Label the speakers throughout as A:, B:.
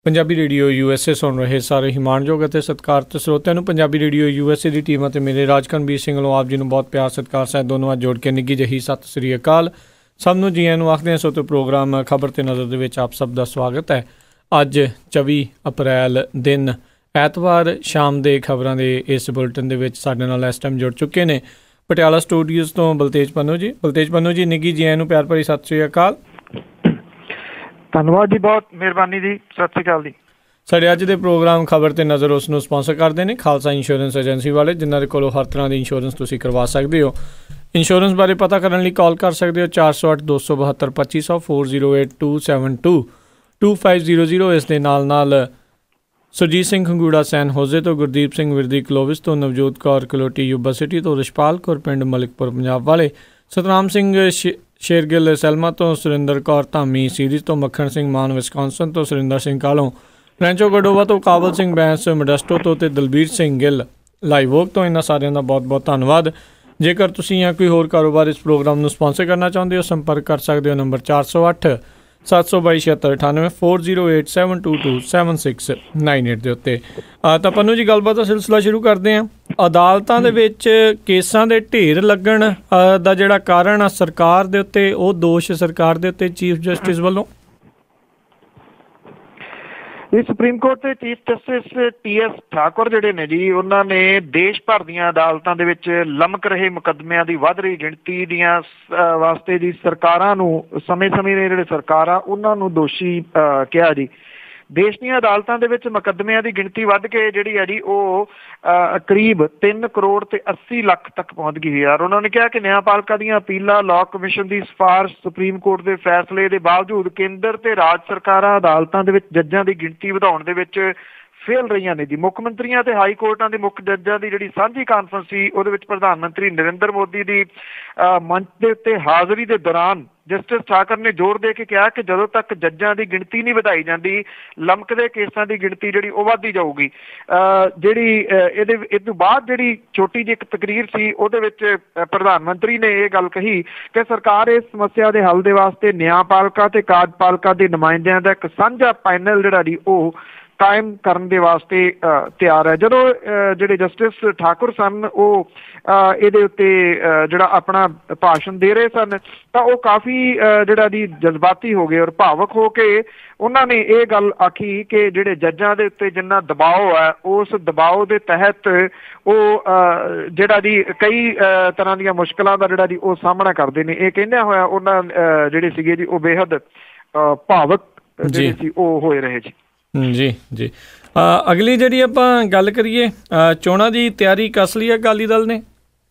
A: Punjabi radio USA ਸੁਣ ਰਹੇ ਸਾਰੇ ਹੀ ਮਾਣਯੋਗ ਅਤੇ ਸਤਿਕਾਰਤ ਸਰੋਤਿਆਂ ਨੂੰ ਪੰਜਾਬੀ ਰੇਡੀਓ USA ਦੀ ਟੀਮ ਅਤੇ ਮੇਰੇ ਰਾਜਕਨਵੀਰ ਸਿੰਘ ਵੱਲੋਂ ਆਪ ਜੀ ਨੂੰ ਬਹੁਤ ਪਿਆਰ ਸਤਿਕਾਰ ਸਾਹਿਬ ਦੋਨੋਂ ਜੋੜ ਕੇ ਨਿੱਘੀ ਜਿਹੀ ਸਤਿ ਸ੍ਰੀ ਅਕਾਲ। ਸਭ ਨੂੰ ਜੀਆਂ ਨੂੰ ਆਖਦੇ ਹਾਂ। ਸੋ ਤੇ ਪ੍ਰੋਗਰਾਮ ਖਬਰ ਤੇ ਨਜ਼ਰ ਦੇ ਵਿੱਚ ਆਪ ਸਭ ਦਾ ਸਵਾਗਤ ਹੈ। ਅੱਜ 24 ਅਪ੍ਰੈਲ ਦਿਨ ਐਤਵਾਰ ਸ਼ਾਮ ਦੇ ਖਬਰਾਂ ਦੇ ਇਸ ਬੁਲਟਨ ਦੇ ਵਿੱਚ ਸਾਡੇ ਨਾਲ ਇਸ ਟਾਈਮ ਜੁੜ ਚੁੱਕੇ ਨੇ ਪਟਿਆਲਾ ਸਟੂਡੀਓਜ਼ ਤੋਂ ਬਲਤੇਜ ਪੰਨੂ ਜੀ। ਬਲਤੇਜ ਪੰਨੂ ਜੀ, ਨਿੱਘੀ ਜੀਆਂ ਨੂੰ ਪਿਆਰ ਭਰੀ ਸਤਿ ਸ੍ਰੀ ਅਕਾਲ।
B: ਧੰਨਵਾਦ ਜੀ, ਬਹੁਤ ਮਿਹਰਬਾਨੀ ਜੀ, ਸਤਿ ਸ਼੍ਰੀ ਅਕਾਲ ਜੀ।
A: ਸਾਡੇ ਅੱਜ ਦੇ ਪ੍ਰੋਗਰਾਮ ਖਬਰ ਤੇ ਨਜ਼ਰ ਉਸ ਨੂੰ ਸਪਾਂਸਰ ਕਰਦੇ ਨੇ ਖਾਲਸਾ ਇੰਸ਼ੋਰੈਂਸ ਏਜੰਸੀ ਵਾਲੇ, ਜਿਨ੍ਹਾਂ ਦੇ ਕੋਲੋਂ ਹਰ ਤਰ੍ਹਾਂ ਦੀ ਇੰਸ਼ੋਰੈਂਸ ਤੁਸੀਂ ਕਰਵਾ ਸਕਦੇ ਹੋ। ਇੰਸ਼ੋਰੈਂਸ ਬਾਰੇ ਪਤਾ ਕਰਨ ਲਈ ਕਾਲ ਕਰ ਸਕਦੇ ਹੋ 408 272 2500 408 272 2500। ਇਸ ਦੇ ਨਾਲ ਸੁਰਜੀਤ ਸਿੰਘ ਖੰਗੂੜਾ ਸੈਨ ਹੋਜ਼ੇ ਤੋਂ, ਗੁਰਦੀਪ ਸਿੰਘ ਵਿਰਦੀ ਕਲੋਵਿਸ ਤੋਂ, ਨਵਜੋਤ ਕੌਰ ਕਲੋਟੀ ਯੂਬਾ ਸਿਟੀ ਤੋਂ, ਰਿਸ਼ਪਾਲ ਕੌਰ ਪਿੰਡ ਮਲਿਕਪੁਰ ਪੰਜਾਬ ਵਾਲੇ, ਸਤਨਾਮ ਸਿੰਘ ਸ਼ੇਰਗਿੱਲ ਸੈਲਮਾ ਤੋਂ, ਸੁਰਿੰਦਰ ਕੌਰ ਧਾਮੀ ਸੀਰੀਜ਼ ਤੋਂ, ਮੱਖਣ ਸਿੰਘ ਮਾਨ ਵਿਸਕਾਂਸਨ ਤੋਂ, ਸੁਰਿੰਦਰ ਸਿੰਘ ਕਾਲੋਂ ਰੈਂਚੋ ਗਡੋਵਾ ਤੋਂ, ਕਾਬਲ ਸਿੰਘ ਬੈਂਸ ਮਡਸਟੋ ਤੋਂ ਅਤੇ ਦਲਬੀਰ ਸਿੰਘ ਗਿੱਲ ਲਾਈਵੋਕ ਤੋਂ। ਇਹਨਾਂ ਸਾਰਿਆਂ ਦਾ ਬਹੁਤ ਬਹੁਤ ਧੰਨਵਾਦ। ਜੇਕਰ ਤੁਸੀਂ ਜਾਂ ਕੋਈ ਹੋਰ ਕਾਰੋਬਾਰ ਇਸ ਪ੍ਰੋਗਰਾਮ ਨੂੰ ਸਪਾਂਸਰ ਕਰਨਾ ਚਾਹੁੰਦੇ ਹੋ, ਸੰਪਰਕ ਕਰ ਸਕਦੇ ਹੋ ਨੰਬਰ 408 722 7698 408 722 7698 ਦੇ ਉੱਤੇ। ਤਾਂ ਪੰਨੂ ਜੀ, ਗੱਲਬਾਤ ਦਾ ਸਿਲਸਿਲਾ ਸ਼ੁਰੂ ਕਰਦੇ ਹਾਂ। ਅਦਾਲਤਾਂ ਦੇ ਵਿੱਚ ਕੇਸਾਂ ਦੇ ਢੇਰ ਲੱਗਣ ਦਾ ਜਿਹੜਾ ਕਾਰਨ ਆ ਸਰਕਾਰ ਦੇ ਉੱਤੇ, ਉਹ ਦੋਸ਼ ਸਰਕਾਰ ਦੇ ਉੱਤੇ ਚੀਫ ਜਸਟਿਸ ਵੱਲੋਂ
B: ਇਹ ਸੁਪਰੀਮ ਕੋਰਟ ਦੇ ਚੀਫ ਜਸਟਿਸ TS ਠਾਕੁਰ ਜਿਹੜੇ ਨੇ ਜੀ, ਉਹਨਾਂ ਨੇ ਦੇਸ਼ ਭਰ ਦੀਆਂ ਅਦਾਲਤਾਂ ਦੇ ਵਿੱਚ ਲਮਕ ਰਹੇ ਮੁਕੱਦਮਿਆਂ ਦੀ ਵੱਧ ਰਹੀ ਗਿਣਤੀ ਦੀਆਂ ਵਾਸਤੇ ਜੀ ਸਰਕਾਰਾਂ ਨੂੰ ਸਮੇਂ-ਸਮੇਂ ਦੇ ਜਿਹੜੇ ਸਰਕਾਰਾਂ ਉਹਨਾਂ ਨੂੰ ਦੋਸ਼ੀ ਕਿਹਾ ਜੀ। ਦੇਸ਼ ਦੀਆਂ ਅਦਾਲਤਾਂ ਦੇ ਵਿੱਚ ਮੁਕੱਦਮਿਆਂ ਦੀ ਗਿਣਤੀ ਵੱਧ ਕੇ ਜਿਹੜੀ ਹੈ ਜੀ ਉਹ ਕਰੀਬ 3 ਕਰੋੜ ਤੇ 80 ਲੱਖ ਤੱਕ ਪਹੁੰਚ ਗਈ ਹੈ। ਔਰ ਉਹਨਾਂ ਨੇ ਕਿਹਾ ਕਿ ਨਿਆਂਪਾਲਕਾਂ ਦੀਆਂ ਅਪੀਲਾਂ, ਲਾਅ ਕਮਿਸ਼ਨ ਦੀ ਸਿਫਾਰਿਸ਼, ਸੁਪਰੀਮ ਕੋਰਟ ਦੇ ਫੈਸਲੇ ਦੇ ਬਾਵਜੂਦ ਕੇਂਦਰ ਤੇ ਰਾਜ ਸਰਕਾਰਾਂ ਅਦਾਲਤਾਂ ਦੇ ਵਿੱਚ ਜੱਜਾਂ ਦੀ ਗਿਣਤੀ ਵਧਾਉਣ ਦੇ ਵਿੱਚ ਫੇਲ ਰਹੀਆਂ ਨੇ ਜੀ। ਮੁੱਖ ਮੰਤਰੀਆਂ ਤੇ ਹਾਈ ਕੋਰਟਾਂ ਦੇ ਮੁੱਖ ਜੱਜਾਂ ਦੀ ਜਿਹੜੀ ਸਾਂਝੀ ਕਾਨਫਰੰਸ ਸੀ, ਉਹਦੇ ਵਿੱਚ ਪ੍ਰਧਾਨ ਮੰਤਰੀ ਨਰਿੰਦਰ ਮੋਦੀ ਦੀ ਮੰਚ ਦੇ ਉੱਤੇ ਹਾਜ਼ਰੀ ਦੇ ਦੌਰਾਨ ਜਸਟਿਸ ਠਾਕੁਰ ਨੇ ਜ਼ੋਰ ਦੇ ਕੇ ਕਿਹਾ ਕਿ ਜਦੋਂ ਤੱਕ ਜੱਜਾਂ ਦੀ ਗਿਣਤੀ ਨਹੀਂ ਵਧਾਈ ਜਾਂਦੀ, ਲਮਕਦੇ ਕੇਸਾਂ ਦੀ ਗਿਣਤੀ ਜਿਹੜੀ ਉਹ ਵੱਧਦੀ ਜਾਊਗੀ। ਇਹ ਤੋਂ ਬਾਅਦ ਜਿਹੜੀ ਛੋਟੀ ਜਿਹੀ ਇੱਕ ਤਕਰੀਰ ਸੀ, ਉਹਦੇ ਵਿੱਚ ਪ੍ਰਧਾਨ ਮੰਤਰੀ ਨੇ ਇਹ ਗੱਲ ਕਹੀ ਕਿ ਸਰਕਾਰ ਇਸ ਸਮੱਸਿਆ ਦੇ ਹੱਲ ਦੇ ਵਾਸਤੇ ਨਿਆਂਪਾਲਕਾਂ ਤੇ ਕਾਰਜਪਾਲਕਾਂ ਦੇ ਨੁਮਾਇੰਦਿਆਂ ਦਾ ਇੱਕ ਸਾਂਝਾ ਪੈਨਲ ਜਿਹੜਾ ਜੀ ਉਹ ਕਾਇਮ ਕਰਨ ਦੇ ਵਾਸਤੇ ਤਿਆਰ ਹੈ। ਜਦੋਂ ਜਿਹੜੇ ਜਸਟਿਸ ਠਾਕੁਰ ਸਨ ਉਹ ਇਹਦੇ ਉੱਤੇ ਜਿਹੜਾ ਆਪਣਾ ਭਾਸ਼ਣ ਦੇ ਰਹੇ ਸਨ, ਤਾਂ ਉਹ ਕਾਫੀ ਜਿਹੜਾ ਜੀ ਜਜ਼ਬਾਤੀ ਹੋ ਗਏ ਔਰ ਭਾਵਕ ਹੋ ਕੇ ਉਹਨਾਂ ਨੇ ਇਹ ਗੱਲ ਆਖੀ ਕਿ ਜਿਹੜੇ ਜੱਜਾਂ ਦੇ ਉੱਤੇ ਜਿੰਨਾ ਦਬਾਓ ਹੈ, ਉਸ ਦਬਾਓ ਦੇ ਤਹਿਤ ਉਹ ਜਿਹੜਾ ਜੀ ਕਈ ਤਰ੍ਹਾਂ ਦੀਆਂ ਮੁਸ਼ਕਿਲਾਂ ਦਾ ਜਿਹੜਾ ਜੀ ਉਹ ਸਾਹਮਣਾ ਕਰਦੇ ਨੇ। ਇਹ ਕਹਿੰਦਿਆਂ ਹੋਇਆ ਉਹਨਾਂ ਜਿਹੜੇ ਸੀਗੇ ਜੀ ਉਹ ਬੇਹੱਦ ਭਾਵਕ ਜਿਹੜੇ ਸੀ ਉਹ ਹੋਏ ਰਹੇ ਜੀ।
A: ਜੀ ਅਗਲੀ ਜਿਹੜੀ ਆਪਾਂ ਗੱਲ ਕਰੀਏ, ਚੋਣਾਂ ਦੀ ਤਿਆਰੀ ਕਸ ਲਈ ਅਕਾਲੀ ਦਲ ਨੇ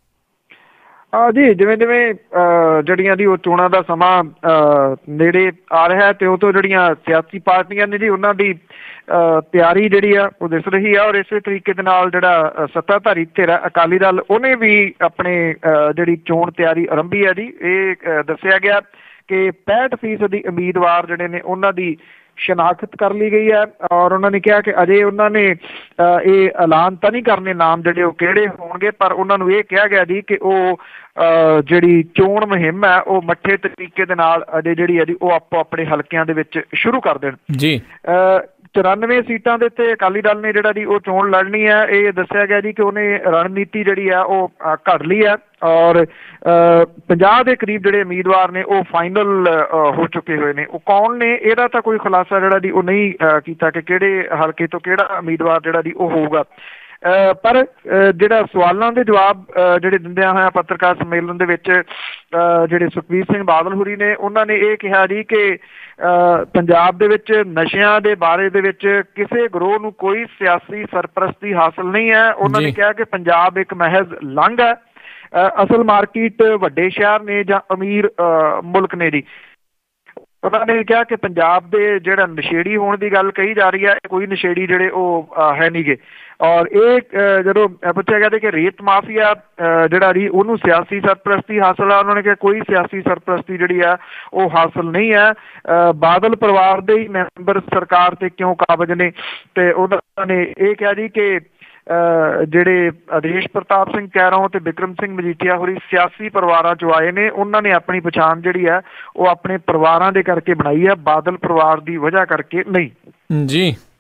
B: ਜੀ। ਜਿਵੇਂ ਜਿਵੇਂ ਜਿਹੜੀਆਂ ਦੀ ਉਹ ਚੋਣਾਂ ਦਾ ਸਮਾਂ ਨੇੜੇ ਆ ਰਿਹਾ ਤੇ ਉਹ ਤੋਂ ਜਿਹੜੀਆਂ ਸਿਆਸੀ ਪਾਰਟੀਆਂ ਨੇ ਜੀ ਉਹਨਾਂ ਦੀ ਤਿਆਰੀ ਜਿਹੜੀ ਆ ਉਹ ਦਿਸ ਰਹੀ ਆ। ਔਰ ਇਸੇ ਤਰੀਕੇ ਦੇ ਨਾਲ ਜਿਹੜਾ ਸੱਤਾਧਾਰੀ ਧਿਰ ਅਕਾਲੀ ਦਲ, ਉਹਨੇ ਵੀ ਆਪਣੇ ਜਿਹੜੀ ਚੋਣ ਤਿਆਰੀ ਆਰੰਭੀ ਹੈ ਜੀ। ਇਹ ਦੱਸਿਆ ਗਿਆ ਕਿ 65% ਦੀ ਉਮੀਦਵਾਰ ਜਿਹੜੇ ਨੇ ਉਹਨਾਂ ਦੀ ਸ਼ਨਾਖਤ ਕਰ ਲਈ ਗਈ ਹੈ। ਔਰ ਉਹਨਾਂ ਨੇ ਕਿਹਾ ਕਿ ਅਜੇ ਉਹਨਾਂ ਨੇ ਇਹ ਐਲਾਨ ਤਾਂ ਨਹੀਂ ਕਰਨੇ ਨਾਮ ਜਿਹੜੇ ਉਹ ਕਿਹੜੇ ਹੋਣਗੇ, ਪਰ ਉਹਨਾਂ ਨੂੰ ਇਹ ਕਿਹਾ ਗਿਆ ਜੀ ਕਿ ਉਹ ਜਿਹੜੀ ਚੋਣ ਮੁਹਿੰਮ ਹੈ ਉਹ ਮੱਠੇ ਤਰੀਕੇ ਦੇ ਨਾਲ ਅਜੇ ਜਿਹੜੀ ਹੈ ਜੀ ਉਹ ਆਪੋ ਆਪਣੇ ਹਲਕਿਆਂ ਦੇ ਵਿੱਚ ਸ਼ੁਰੂ ਕਰ ਦੇਣ ਜੀ। 94 ਸੀਟਾਂ ਦੇ ਉੱਤੇ ਅਕਾਲੀ ਦਲ ਨੇ ਜਿਹੜਾ ਜੀ ਉਹ ਚੋਣ ਲੜਨੀ ਹੈ। ਇਹ ਦੱਸਿਆ ਗਿਆ ਜੀ ਕਿ ਉਹਨੇ ਰਣਨੀਤੀ ਜਿਹੜੀ ਆ ਉਹ ਘੜ ਲਈ ਹੈ ਔਰ 50 ਦੇ ਕਰੀਬ ਜਿਹੜੇ ਉਮੀਦਵਾਰ ਨੇ ਉਹ ਫਾਈਨਲ ਹੋ ਚੁੱਕੇ ਹੋਏ ਨੇ। ਉਹ ਕੌਣ ਨੇ, ਇਹਦਾ ਤਾਂ ਕੋਈ ਖੁਲਾਸਾ ਜਿਹੜਾ ਜੀ ਉਹ ਨਹੀਂ ਕੀਤਾ ਕਿ ਕਿਹੜੇ ਹਲਕੇ ਤੋਂ ਕਿਹੜਾ ਉਮੀਦਵਾਰ ਜਿਹੜਾ ਜੀ ਉਹ ਹੋਊਗਾ। ਪਰ ਜਿਹੜਾ ਸਵਾਲਾਂ ਦੇ ਜਵਾਬ ਜਿਹੜੇ ਦਿੰਦਿਆਂ ਹੋਇਆ ਪੱਤਰਕਾਰ ਸੰਮੇਲਨ ਦੇ ਵਿੱਚ ਜਿਹੜੇ ਸੁਖਬੀਰ ਸਿੰਘ ਬਾਦਲ ਹੋਰੀ ਨੇ, ਉਹਨਾਂ ਨੇ ਇਹ ਕਿਹਾ ਜੀ ਕਿ ਪੰਜਾਬ ਦੇ ਵਿੱਚ ਨਸ਼ਿਆਂ ਦੇ ਬਾਰੇ ਦੇ ਵਿੱਚ ਕਿਸੇ ਗਰੋਹ ਨੂੰ ਕੋਈ ਸਿਆਸੀ ਸਰਪ੍ਰਸਤੀ ਹਾਸਲ ਨਹੀਂ ਹੈ। ਉਹਨਾਂ ਨੇ ਕਿਹਾ ਕਿ ਪੰਜਾਬ ਇੱਕ ਮਹਿਜ਼ ਲੰਘ ਹੈ, ਅਸਲ ਮਾਰਕੀਟ ਵੱਡੇ ਸ਼ਹਿਰ ਨੇ ਜਾਂ ਅਮੀਰ ਮੁਲਕ ਨੇ ਜੀ। ਉਹਨਾਂ ਨੇ ਕਿਹਾ ਕਿ ਪੰਜਾਬ ਦੇ ਜਿਹੜਾ ਨਸ਼ੇੜੀ ਹੋਣ ਦੀ ਗੱਲ ਕਹੀ ਜਾ ਰਹੀ ਹੈ, ਕੋਈ ਨਸ਼ੇੜੀ ਜਿਹੜੇ ਉਹ ਹੈ ਨਹੀਂ ਗੇ। ਔਰ ਇਹ ਜਦੋਂ ਪੁੱਛਿਆ ਗਿਆ ਕਿ ਰੇਤ ਮਾਫੀਆ ਜਿਹੜਾ ਜੀ ਉਹਨੂੰ ਸਿਆਸੀ ਸਰਪ੍ਰਸਤੀ ਹਾਸਲ ਆ, ਉਹਨਾਂ ਨੇ ਕਿਹਾ ਕੋਈ ਸਿਆਸੀ ਸਰਪ੍ਰਸਤੀ ਜਿਹੜੀ ਆ ਉਹ ਹਾਸਲ ਨਹੀਂ ਹੈ। ਬਾਦਲ ਪਰਿਵਾਰ ਦੇ ਹੀ ਮੈਂਬਰ ਸਰਕਾਰ ਤੇ ਕਿਉਂ ਕਾਬਜ਼ ਨੇ। ਤੇ ਉਹਨਾਂ ਨੇ ਇਹ ਕਿਹਾ ਜੀ ਕਿ ਜਿਹੜੇ ਆਦੇਸ਼ ਪ੍ਰਤਾਪ ਸਿੰਘ ਕੈਰੋਂ ਤੇ ਬਿਕਰਮ ਸਿੰਘ ਮਜੀਠੀਆ ਹੋਰੀ ਸਿਆਸੀ ਪਰਿਵਾਰਾਂ ਚੋਂ ਆਏ ਨੇ, ਉਹਨਾਂ ਨੇ ਆਪਣੀ ਪਛਾਣ ਜਿਹੜੀ ਹੈ ਉਹ ਆਪਣੇ ਪਰਿਵਾਰਾਂ ਦੇ ਕਰਕੇ ਬਣਾਈ ਹੈ, ਬਾਦਲ ਪਰਿਵਾਰ ਦੀ ਵਜ੍ਹਾ ਕਰਕੇ ਨਹੀਂ।
A: ਜੀ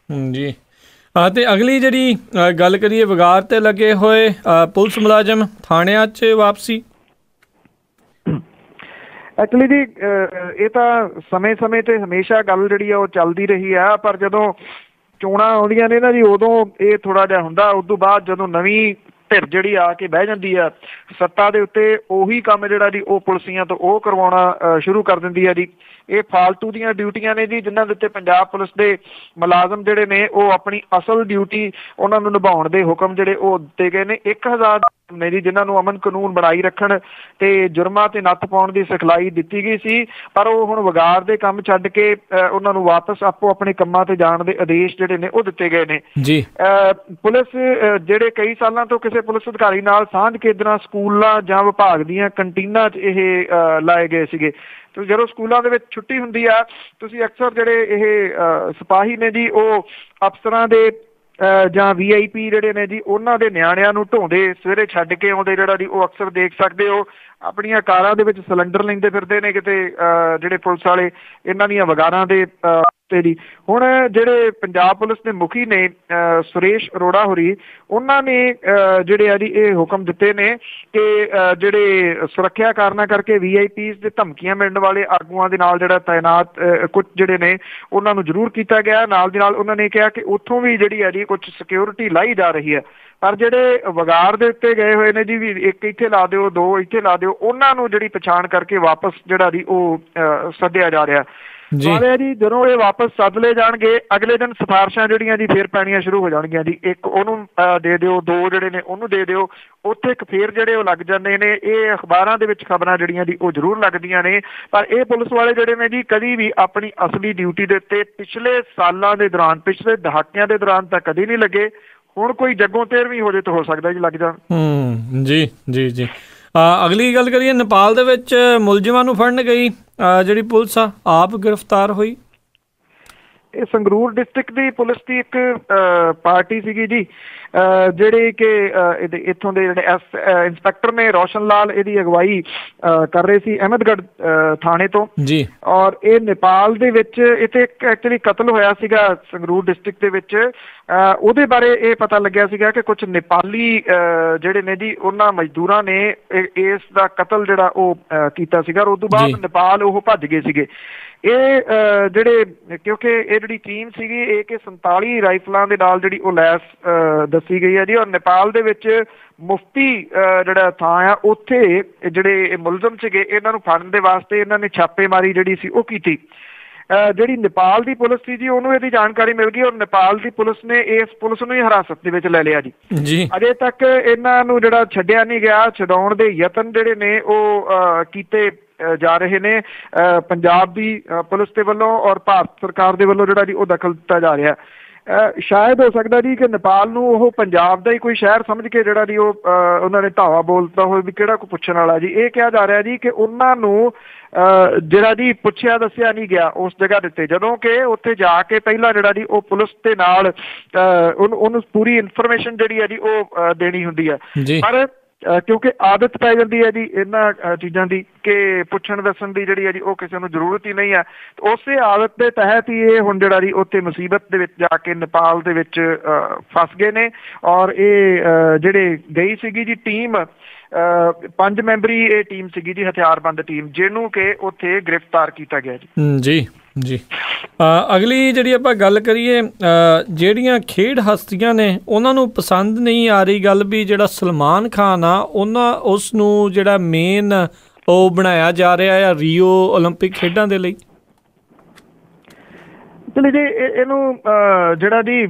A: ਜੀ ਤੇ ਅਗਲੀ ਜਿਹੜੀ ਗੱਲ ਕਰੀਏ ਵਿਗਾੜ ਤੇ ਲੱਗੇ ਹੋਏ ਪੁਲਿਸ ਮੁਲਾਜ਼ਮ ਥਾਣਿਆਂ 'ਚ ਵਾਪਸੀ।
B: ਐਕਚੁਅਲੀ ਜੀ ਇਹ ਤਾਂ ਸਮੇਂ-ਸਮੇਂ ਤੇ ਹਮੇਸ਼ਾ ਗੱਲ ਜਿਹੜੀ ਆ ਉਹ ਚੱਲਦੀ ਰਹੀ ਆ, ਪਰ ਜਦੋਂ ਚੋਣਾਂ ਆਉਂਦੀਆਂ ਨੇ ਨਾ ਜੀ ਉਦੋਂ ਇਹ ਥੋੜ੍ਹਾ ਜਿਹਾ ਹੁੰਦਾ। ਉਸ ਤੋਂ ਬਾਅਦ ਜਦੋਂ ਨਵੀਂ ਧਿਰ ਜਿਹੜੀ ਆ ਕੇ ਬਹਿ ਜਾਂਦੀ ਆ ਸੱਤਾ ਦੇ ਉੱਤੇ, ਉਹੀ ਕੰਮ ਜਿਹੜਾ ਜੀ ਉਹ ਪੁਲਿਸੀਆਂ ਤੋਂ ਉਹ ਕਰਵਾਉਣਾ ਸ਼ੁਰੂ ਕਰ ਦਿੰਦੀ ਆ ਜੀ। ਇਹ ਫਾਲਤੂ ਦੀਆਂ ਡਿਊਟੀਆਂ ਨੇ ਜੀ ਜਿਨ੍ਹਾਂ ਦੇ ਉੱਤੇ ਪੰਜਾਬ ਪੁਲਿਸ ਦੇ ਮੁਲਾਜ਼ਮ ਜਿਹੜੇ ਨੇ ਉਹ ਆਪਣੀ ਅਸਲ ਡਿਊਟੀ ਉਹਨਾਂ ਨੂੰ ਨਿਭਾਉਣ ਦੇ ਹੁਕਮ ਜਿਹੜੇ ਉਹ ਦਿੱਤੇ ਗਏ ਨੇ। 1000 ਨੇ ਜੀ ਜਿਨ੍ਹਾਂ ਨੂੰ ਅਮਨ ਕਾਨੂੰਨ ਬਣਾਈ ਰੱਖਣ ਤੇ ਜੁਰਮਾਂ ਤੇ ਨੱਥ ਪਾਉਣ ਦੀ ਸਿਖਲਾਈ ਦਿੱਤੀ ਗਈ ਸੀ, ਪਰ ਉਹ ਹੁਣ ਵਿਗਾੜ ਦੇ ਕੰਮ ਛੱਡ ਕੇ ਉਹਨਾਂ ਨੂੰ ਵਾਪਸ ਆਪੋ ਆਪਣੇ ਕੰਮਾਂ ਤੇ ਜਾਣ ਦੇ ਆਦੇਸ਼ ਜਿਹੜੇ ਨੇ ਉਹ ਦਿੱਤੇ ਗਏ ਨੇ ਜੀ। ਪੁਲਿਸ ਜਿਹੜੇ ਕਈ ਸਾਲਾਂ ਤੋਂ ਕਿਸੇ ਪੁਲਿਸ ਅਧਿਕਾਰੀ ਨਾਲ ਸਾਂਝ ਕੇਂਦਰਾਂ, ਸਕੂਲਾਂ ਜਾਂ ਵਿਭਾਗ ਦੀਆਂ ਕੰਟੀਨਾਂ 'ਚ ਇਹ ਲਾਏ ਗਏ ਸੀਗੇ। ਤੇ ਜਦੋਂ ਸਕੂਲਾਂ ਦੇ ਵਿੱਚ ਛੁੱਟੀ ਹੁੰਦੀ ਆ, ਤੁਸੀਂ ਅਕਸਰ ਜਿਹੜੇ ਇਹ ਸਿਪਾਹੀ ਨੇ ਜੀ ਉਹ ਅਫਸਰਾਂ ਦੇ ਜਾਂ VIP ਜਿਹੜੇ ਨੇ ਜੀ ਉਹਨਾਂ ਦੇ ਨਿਆਣਿਆਂ ਨੂੰ ਢੋਂਦੇ ਸਵੇਰੇ ਛੱਡ ਕੇ ਆਉਂਦੇ ਜਿਹੜਾ ਜੀ ਉਹ ਅਕਸਰ ਦੇਖ ਸਕਦੇ ਹੋ। ਆਪਣੀਆਂ ਕਾਰਾਂ ਦੇ ਵਿੱਚ ਸਿਲੰਡਰ ਲੈਂਦੇ ਫਿਰਦੇ ਨੇ ਕਿਤੇ ਜਿਹੜੇ ਪੁਲਿਸ ਵਾਲੇ ਇਹਨਾਂ ਦੀਆਂ ਵਗਾਰਾਂ ਦੇ ਤੇ ਜੀ। ਹੁਣ ਜਿਹੜੇ ਪੰਜਾਬ ਪੁਲਿਸ ਦੇ ਮੁਖੀ ਨੇ ਸੁਰੇਸ਼ ਅਰੋੜਾ ਹੋਰੀ, ਉਹਨਾਂ ਨੇ ਜਿਹੜੇ ਆ ਜੀ ਇਹ ਹੁਕਮ ਦਿੱਤੇ ਨੇ ਕਿ ਜਿਹੜੇ ਸੁਰੱਖਿਆ ਕਾਰਨਾਂ ਕਰਕੇ VIPs ਦੇ ਧਮਕੀਆਂ ਮਿਲਣ ਵਾਲੇ ਆਗੂਆਂ ਦੇ ਨਾਲ ਜਿਹੜਾ ਤਾਇਨਾਤ ਕੁਝ ਜਿਹੜੇ ਨੇ ਉਹਨਾਂ ਨੂੰ ਜ਼ਰੂਰ ਕੀਤਾ ਗਿਆ। ਨਾਲ ਦੀ ਨਾਲ ਉਹਨਾਂ ਨੇ ਕਿਹਾ ਕਿ ਉੱਥੋਂ ਵੀ ਜਿਹੜੀ ਆ ਜੀ ਕੁਝ ਸਿਕਿਉਰਿਟੀ ਲਾਈ ਜਾ ਰਹੀ ਹੈ, ਪਰ ਜਿਹੜੇ ਵਿਗਾੜ ਦੇ ਉੱਤੇ ਗਏ ਹੋਏ ਨੇ ਜੀ ਵੀ ਇੱਕ ਇੱਥੇ ਲਾ ਦਿਓ, 2 ਇੱਥੇ ਲਾ ਦਿਓ, ਉਹਨਾਂ ਨੂੰ ਜਿਹੜੀ ਪਛਾਣ ਕਰਕੇ ਵਾਪਸ ਜਿਹੜਾ ਜੀ ਉਹ ਸੱਦਿਆ ਜਾ ਰਿਹਾ ਜੀ। ਜਦੋਂ ਇਹ ਵਾਪਸ ਸੱਦ ਲਏ ਜਾਣਗੇ ਅਗਲੇ ਦਿਨ ਸਿਫਾਰਸ਼ਾਂ ਜਿਹੜੀਆਂ ਜੀ ਫੇਰ ਪੈਣੀਆਂ ਸ਼ੁਰੂ ਹੋ ਜਾਣਗੀਆਂ ਜੀ। ਇੱਕ ਉਹਨੂੰ ਦੇ ਦਿਓ, 2 ਜਿਹੜੇ ਨੇ ਉਹਨੂੰ ਦੇ ਦਿਓ, ਉੱਥੇ ਇੱਕ ਫੇਰ ਜਿਹੜੇ ਉਹ ਲੱਗ ਜਾਂਦੇ ਨੇ। ਇਹ ਅਖਬਾਰਾਂ ਦੇ ਵਿੱਚ ਖਬਰਾਂ ਜਿਹੜੀਆਂ ਜੀ ਉਹ ਜ਼ਰੂਰ ਲੱਗਦੀਆਂ ਨੇ, ਪਰ ਇਹ ਪੁਲਿਸ ਵਾਲੇ ਜਿਹੜੇ ਨੇ ਜੀ ਕਦੀ ਵੀ ਆਪਣੀ ਅਸਲੀ ਡਿਊਟੀ ਦੇ ਉੱਤੇ ਪਿਛਲੇ ਸਾਲਾਂ ਦੇ ਦੌਰਾਨ, ਪਿਛਲੇ ਦਹਾਕਿਆਂ ਦੇ ਦੌਰਾਨ ਤਾਂ ਕਦੀ ਨਹੀਂ ਲੱਗੇ। ਹੁਣ ਕੋਈ ਜੱਗੋਂ 13ਵੀਂ ਹੋ ਜੇ ਤਾਂ ਹੋ ਸਕਦਾ ਜੀ ਲੱਗ ਜਾਣ।
A: ਜੀ ਜੀ ਜੀ। ਅਗਲੀ ਗੱਲ ਕਰੀਏ, ਨੇਪਾਲ ਦੇ ਵਿੱਚ ਮੁਲਜ਼ਮਾਂ ਨੂੰ ਫੜਨ ਗਈ ਜਿਹੜੀ ਪੁਲਿਸ ਆ ਆਪ ਗ੍ਰਿਫਤਾਰ ਹੋਈ।
B: ਇਹ ਸੰਗਰੂਰ ਡਿਸਟ੍ਰਿਕਟ ਦੀ ਪੁਲਿਸ ਦੀ ਇੱਕ ਪਾਰਟੀ ਸੀਗੀ ਜੀ, ਜਿਹੜੇ ਕਿ ਇੱਥੋਂ ਦੇ ਜਿਹੜੇ ਇੰਸਪੈਕਟਰ ਨੇ ਰੋਸ਼ਨ ਲਾਲ ਇਹਦੀ ਅਗਵਾਈ ਕਰ ਰਹੇ ਸੀ ਅਹਿਮਦਗੜ੍ਹ ਥਾਣੇ ਤੋਂ ਜੀ। ਔਰ ਇਹ ਨੇਪਾਲ ਦੇ ਵਿੱਚ ਇੱਥੇ ਇੱਕ ਐਕਚੁਅਲੀ ਕਤਲ ਹੋਇਆ ਸੀਗਾ ਸੰਗਰੂਰ ਡਿਸਟ੍ਰਿਕਟ ਦੇ ਵਿੱਚ। ਉਹਦੇ ਬਾਰੇ ਇਹ ਪਤਾ ਲੱਗਿਆ ਸੀਗਾ ਕਿ ਕੁਝ ਨੇਪਾਲੀ ਜਿਹੜੇ ਨੇ ਜੀ ਉਹਨਾਂ ਮਜ਼ਦੂਰਾਂ ਨੇ ਇਸ ਦਾ ਕਤਲ ਜਿਹੜਾ ਉਹ ਕੀਤਾ ਸੀਗਾ। ਔਰ ਉਸ ਤੋਂ ਬਾਅਦ ਨੇਪਾਲ ਉਹ ਭੱਜ ਗਏ ਸੀਗੇ। ਇਹ ਜਿਹੜੇ ਕਿਉਂਕਿ ਇਹ ਜਿਹੜੀ ਟੀਮ ਸੀਗੀ AK-47 ਰਾਈਫਲਾਂ ਦੇ ਨਾਲ ਜਿਹੜੀ ਉਹ ਲੈਸ ਦੱਸੀ ਗਈ ਹੈ ਜੀ। ਔਰ ਨੇਪਾਲ ਦੇ ਵਿੱਚ ਮੁਫਤੀ ਜਿਹੜਾ ਥਾਂ ਆ ਉੱਥੇ ਜਿਹੜੇ ਮੁਲਜ਼ਮ ਸੀਗੇ ਇਹਨਾਂ ਨੂੰ ਫੜਨ ਦੇ ਵਾਸਤੇ ਇਹਨਾਂ ਨੇ ਛਾਪੇਮਾਰੀ ਜਿਹੜੀ ਸੀ ਉਹ ਕੀਤੀ। ਜਿਹੜੀ ਨੇਪਾਲ ਦੀ ਪੁਲਿਸ ਸੀ ਜੀ ਉਹਨੂੰ ਇਹਦੀ ਜਾਣਕਾਰੀ ਮਿਲ ਗਈ ਔਰ ਨੇਪਾਲ ਦੀ ਪੁਲਿਸ ਨੇ ਇਸ ਪੁਲਿਸ ਨੂੰ ਹੀ ਹਿਰਾਸਤ ਦੇ ਵਿੱਚ ਲੈ ਲਿਆ ਜੀ। ਅਜੇ ਤੱਕ ਇਹਨਾਂ ਨੂੰ ਜਿਹੜਾ ਛੱਡਿਆ ਨਹੀਂ ਗਿਆ। ਛਡਾਉਣ ਦੇ ਯਤਨ ਜਿਹੜੇ ਨੇ ਉਹ ਕੀਤੇ ਜਾ ਰਹੇ ਨੇ ਪੰਜਾਬ ਦੀ ਪੁਲਿਸ ਦੇ ਵੱਲੋਂ ਔਰ ਭਾਰਤ ਸਰਕਾਰ ਦੇ ਵੱਲੋਂ ਜਿਹੜਾ ਜੀ ਉਹ ਦਖਲ ਦਿੱਤਾ ਜਾ ਰਿਹਾ। ਸ਼ਾਇਦ ਹੋ ਸਕਦਾ ਜੀ ਕਿ ਨੇਪਾਲ ਨੂੰ ਉਹ ਪੰਜਾਬ ਦਾ ਹੀ ਕੋਈ ਸ਼ਹਿਰ ਸਮਝ ਕੇ ਜਿਹੜਾ ਜੀ ਉਹ ਉਹਨਾਂ ਨੇ ਧਾਵਾ ਬੋਲਤਾ ਹੋਵੇ ਵੀ ਕਿਹੜਾ ਕੋਈ ਪੁੱਛਣ ਵਾਲਾ ਜੀ। ਇਹ ਕਿਹਾ ਜਾ ਰਿਹਾ ਜੀ ਕਿ ਉਹਨਾਂ ਨੂੰ ਜਿਹੜਾ ਜੀ ਪੁੱਛਿਆ ਦੱਸਿਆ ਨਹੀਂ ਗਿਆ ਉਸ ਜਗ੍ਹਾ ਦੇ ਉੱਤੇ, ਜਦੋਂ ਕਿ ਉੱਥੇ ਜਾ ਕੇ ਪਹਿਲਾਂ ਜਿਹੜਾ ਜੀ ਉਹ ਪੁਲਿਸ ਦੇ ਨਾਲ ਉਹਨੂੰ ਪੂਰੀ ਇਨਫੋਰਮੇਸ਼ਨ ਜਿਹੜੀ ਹੈ ਜੀ ਉਹ ਦੇਣੀ ਹੁੰਦੀ ਹੈ। ਪਰ ਕਿਉਂਕਿ ਆਦਤ ਪੈ ਜਾਂਦੀ ਹੈ ਜੀ ਇਹਨਾਂ ਚੀਜ਼ਾਂ ਦੀ ਕਿ ਪੁੱਛਣ ਦੱਸਣ ਦੀ ਜਿਹੜੀ ਹੈ ਜੀ ਉਹ ਕਿਸੇ ਨੂੰ ਜ਼ਰੂਰਤ ਹੀ ਨਹੀਂ ਹੈ। ਉਸੇ ਆਦਤ ਦੇ ਤਹਿਤ ਹੀ ਇਹ ਹੁਣ ਜਿਹੜਾ ਜੀ ਉੱਥੇ ਮੁਸੀਬਤ ਦੇ ਵਿੱਚ ਜਾ ਕੇ ਨੇਪਾਲ ਦੇ ਵਿੱਚ ਫਸ ਗਏ ਨੇ। ਔਰ ਇਹ ਜਿਹੜੇ ਗਈ ਸੀਗੀ ਜੀ ਟੀਮ 5 ਮੈਂਬਰੀ ਇਹ ਟੀਮ ਸੀਗੀ ਜੀ, ਹਥਿਆਰਬੰਦ ਟੀਮ, ਜਿਹਨੂੰ ਕਿ ਉੱਥੇ ਗ੍ਰਿਫਤਾਰ ਕੀਤਾ ਗਿਆ ਜੀ। ਜੀ ਅਗਲੀ ਜਿਹੜੀ ਆਪਾਂ ਗੱਲ ਕਰੀਏ, ਜਿਹੜੀਆਂ ਖੇਡ ਹਸਤੀਆਂ ਨੇ ਉਹਨਾਂ ਨੂੰ ਪਸੰਦ ਨਹੀਂ ਆ ਰਹੀ ਗੱਲ ਵੀ ਜਿਹੜਾ ਸਲਮਾਨ ਖਾਨ ਆ ਉਸ ਨੂੰ ਜਿਹੜਾ ਮੇਨ ਉਹ ਬਣਾਇਆ ਜਾ ਰਿਹਾ ਆ ਰੀਓ ਓਲੰਪਿਕ ਖੇਡਾਂ ਦੇ ਲਈ। ਚਲੋ ਜੀ ਇਹਨੂੰ ਜਿਹੜਾ ਜੀ